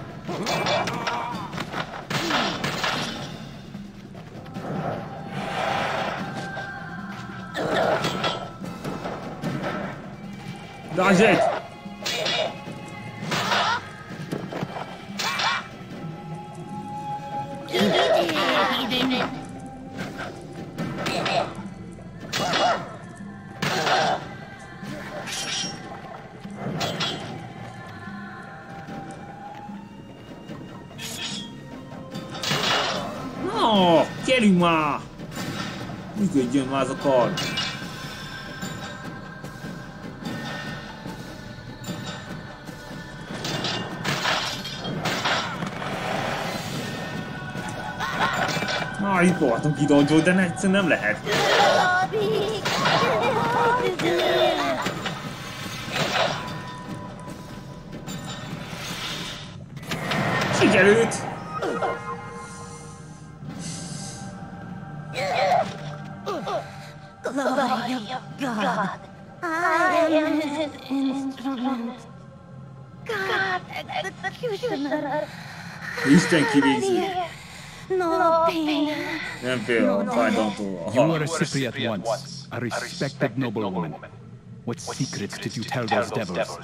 Dodge it! No, gyerünk már! Működjön már az a kard! Ah, itt voltam kidolgyol, de egyszer nem lehet. Sikerült! Glory of God, I am his instrument. God, executioner. Isten kivégzi. No pain. Nem fél a fájdalomtól. You were a Cypriot once, a respected noblewoman. What secrets did you tell those devils?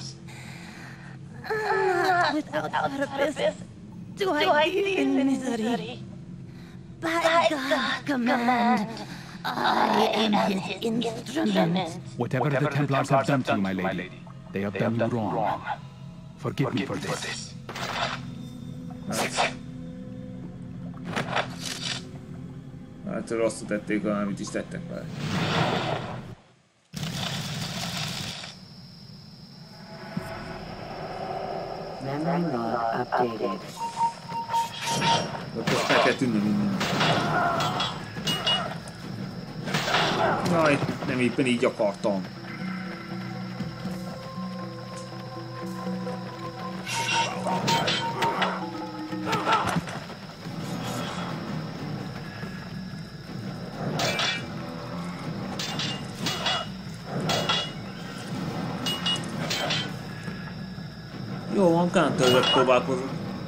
Not without purpose do I deal in misery. By God's command, I am his instrument. Whatever the Templars have done to you, my lady, they have done you wrong. Forgive me for this. Hát rosszul tették, amit is tettek vele. Memory log updated. Akkor fel kell tűnni minden. Jaj, nem éppen így akartam. Jó van, counterre próbálkozunk.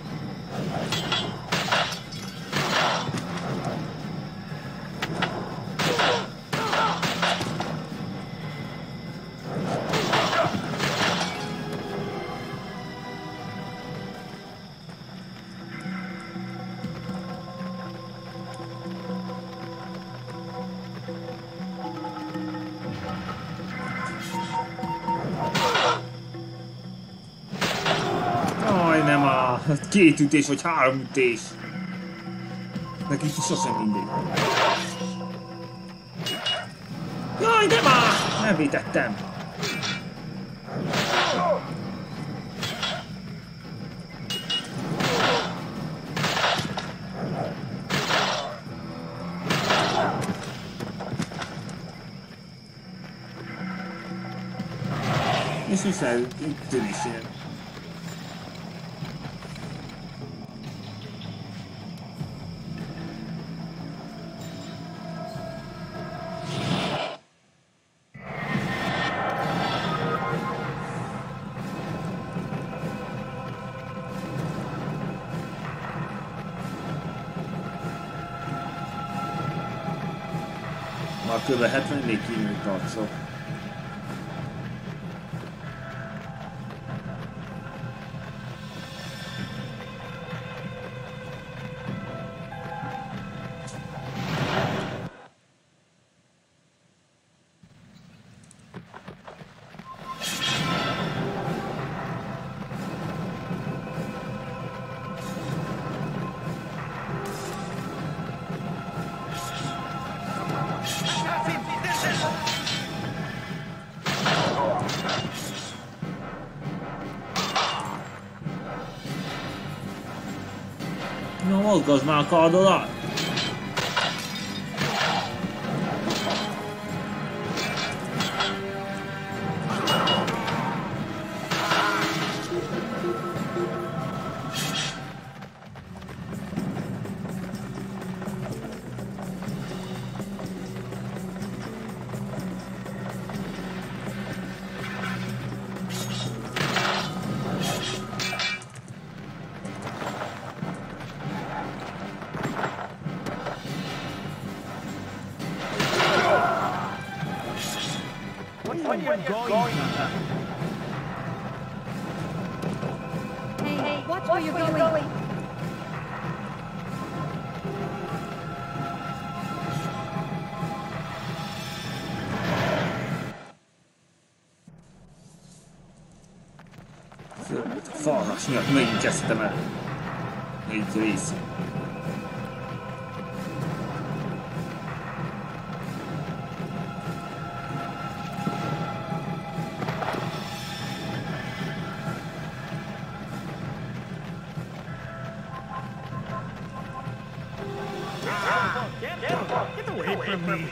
Két ütés vagy három ütés. Nekik sosem mindegy. Jaj, de már! Nem vétettem. És vissza tűnésére. Már kb. hetvennégy kilót tartszok. No, mozgass már a kardodat! When you're going, Hey, hey, watch where you're going. Farras miatt megint kezdtem el. Egy rész. get away from me.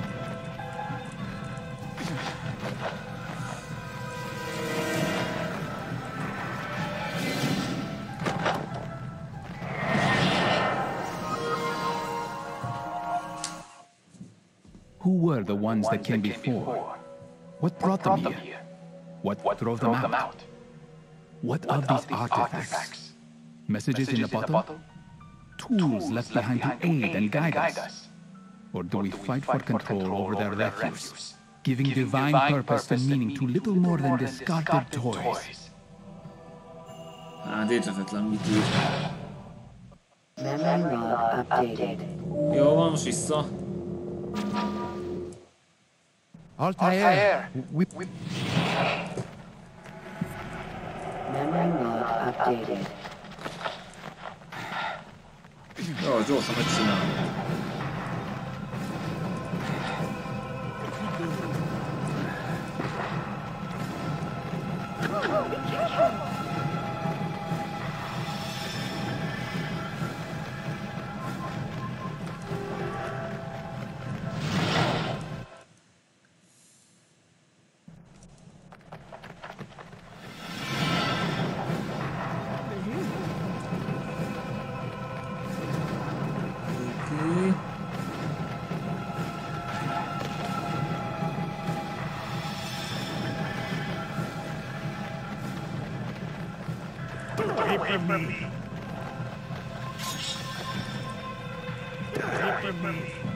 Who were the ones that came before? What brought them here? What drove them out? What of these artifacts? Messages in a bottle? Tools left behind to aid and guide us? Or do we fight for control over their refuse, giving divine purpose and meaning to little more than discarded toys? Hát érthetetlen, mit ír. Memory log updated. Jó van, most vissza. Altair, we... Memory log updated. Jó, gyorsan megcsinálom. from me. Away from me.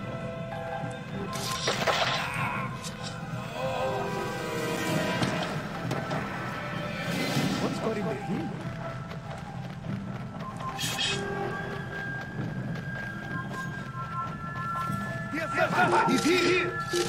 What's got into him? He's here!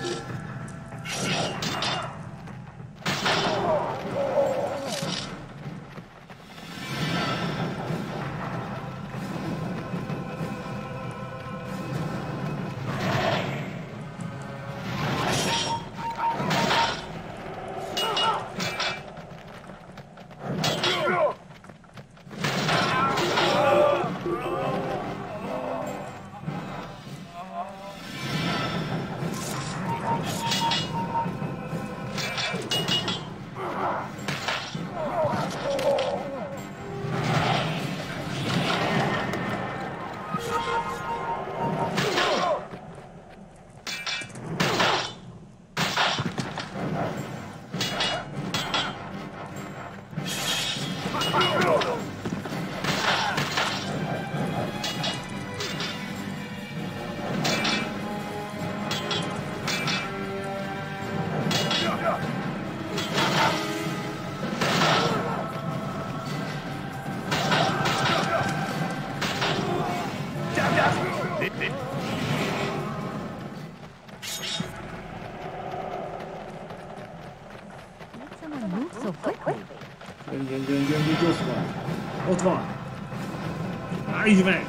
Ott van! Állj meg!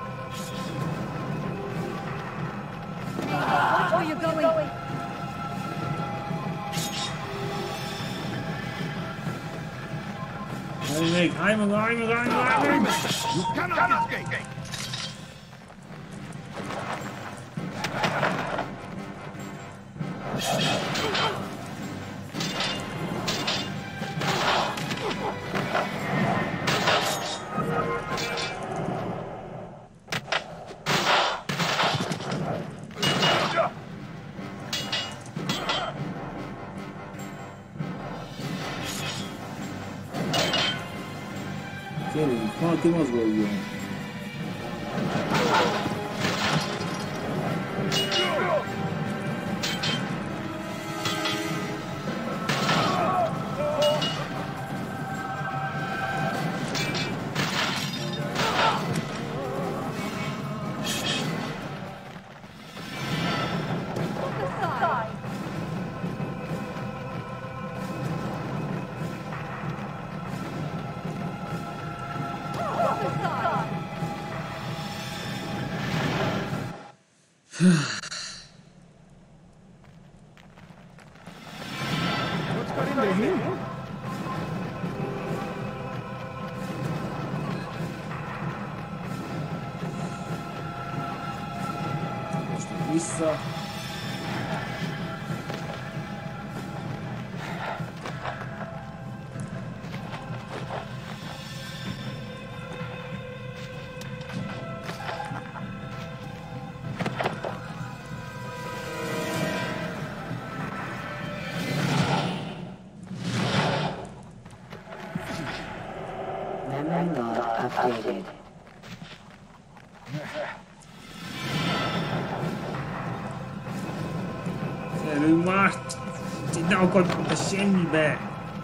Watch where you're going. Állj meg! Állj meg! Állj meg! Állj meg! Állj meg! You cannot escape! Kérlek, valaki mozgoljon. What's got into him? Most vissza. Memory log updated. Gyerünk már! Ne akadjunk a semmibe!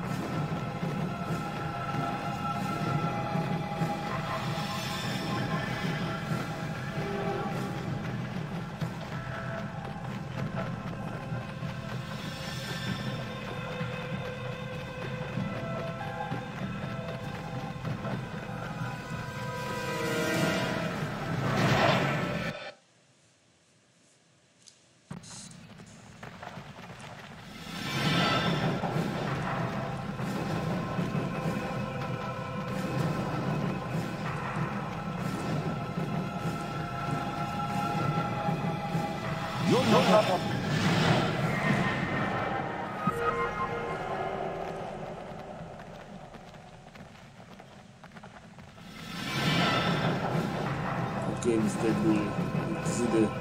Oké, miszter Bully, itt az idő.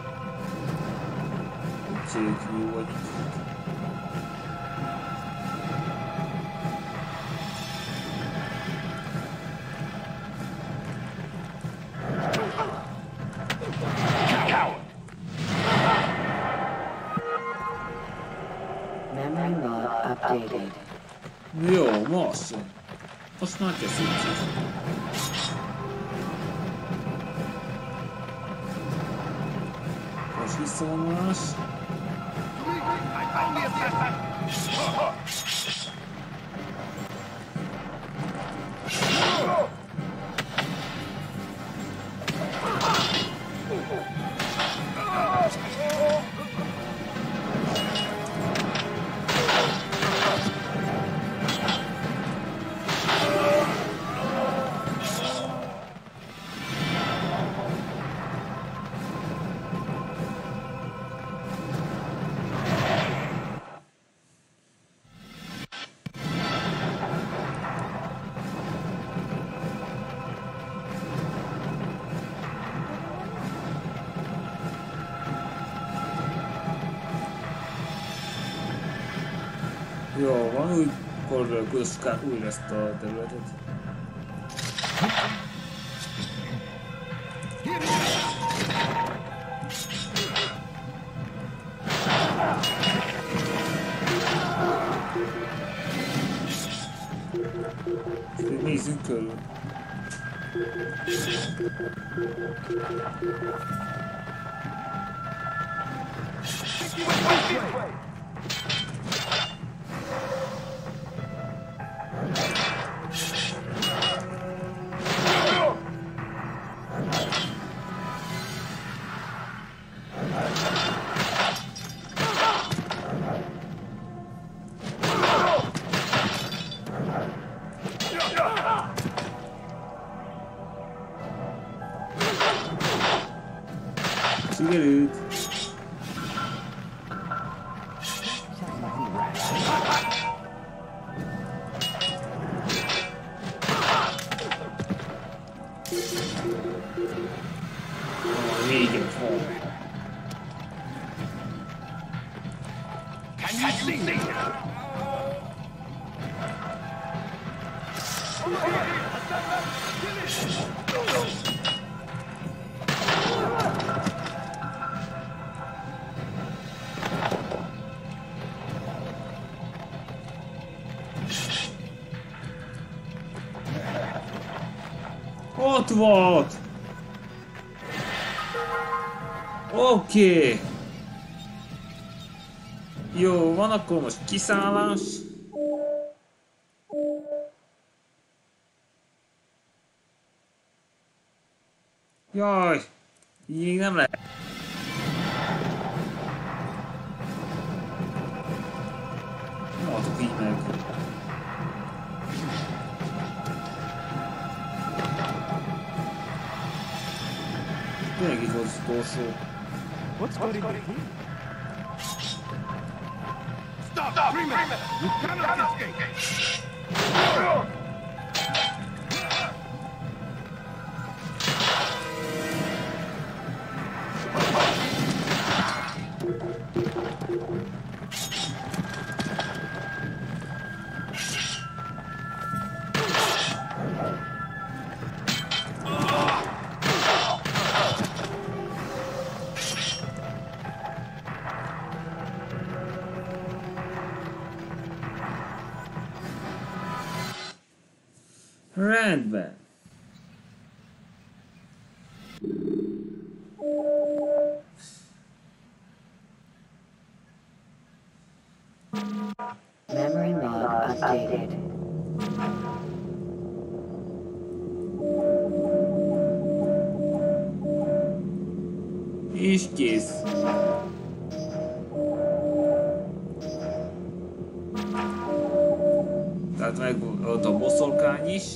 Úgyhogy jó vagy. lassan. Most már kezdődik. Most visszavonulás. Jó, van úgy, akkor kudossuk újra ezt a területet. Nézzünk körül. Sikerült! Még egy fog. Can you see? Ott volt! Oké! Okay. Jó, van akkor most kiszállás. Jaj! Így nem lehet. Nem adok így meg. Tényleg itt volt az utolsó. What's going on here? Stop! Stop! Freeman! You cannot escape! Rendben. Memory log updated. És kész. Tehát meg ott a boszorkány is.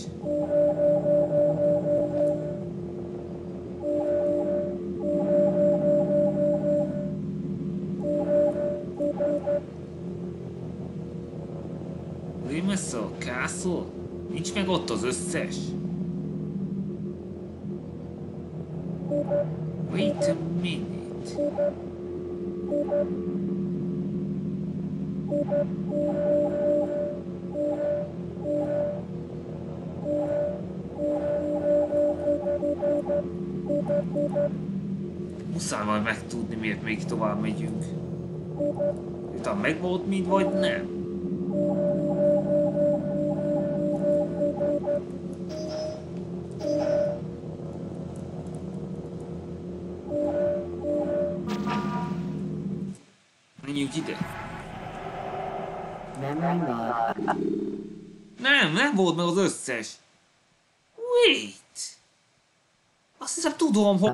Limassol Castle? Nincs meg ott az összes? Wait a minute. Muszáj majd megtudni, miért még tovább megyünk. Utána meg volt mind, vagy nem? Menjünk ide. Nem, nem volt meg az összes. Wait! Azt hiszem tudom, hogy...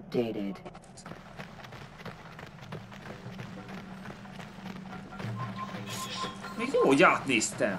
Még jó, hogy átnéztem.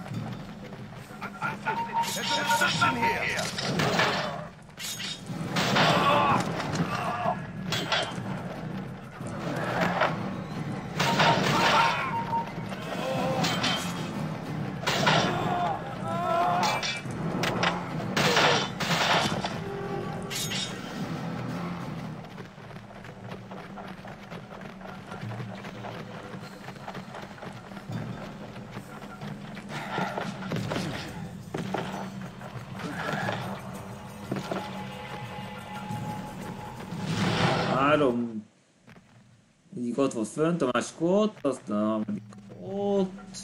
Három... Egyik ott volt fönt, a másik ott, aztán a harmadik ott...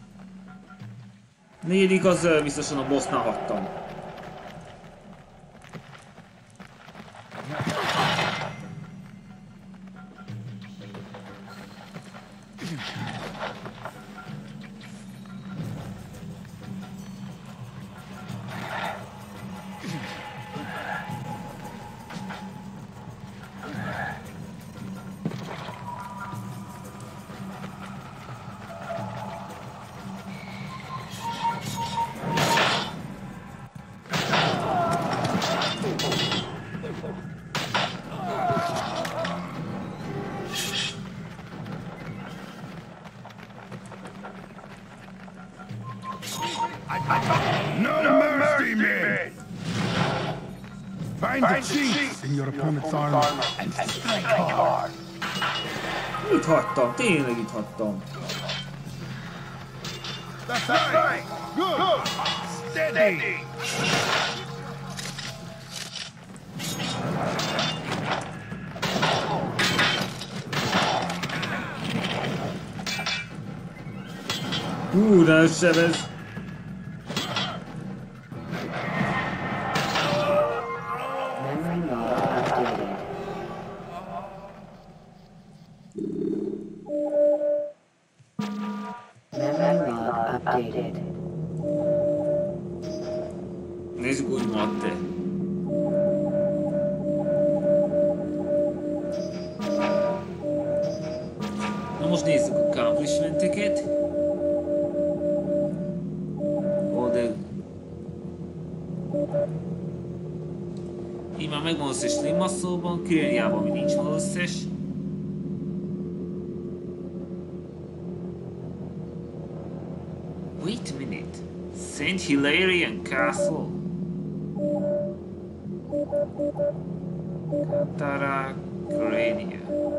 Negyedik az biztosan a bossnál hagytam. No mercy, man! Find the chinks in your opponent's armor and strike hard. Itt hagytam, tényleg itt hagytam. That's right! Good! Steady! Hú, de sebez. Nézzük, úgy mondta. Na most nézzük a accomplishmenteket. Ó, de... Így már megvan az összes Limassóban, Kireniában mi nincs az összes. Wait a minute. Saint Hilarion Castle. Katara Grania.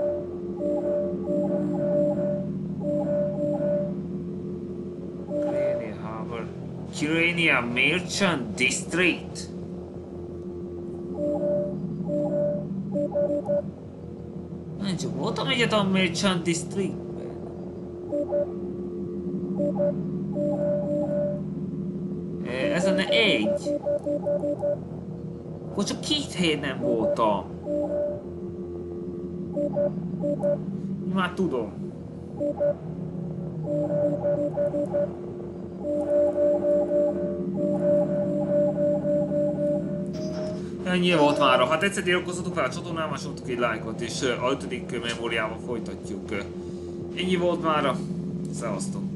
Grania Harbor. Kirenia Merchant District. Nem csak voltam egyet a Merchant Districtben. Ez lenne egy. Akkor csak két helyen nem voltam. Már tudom. Ennyi volt mára. Ha tetszett, iratkozzatok fel a csatornámra, és adtok egy lájkot, és a ötödik memóriával folytatjuk. Ennyi volt mára. Szevasztok!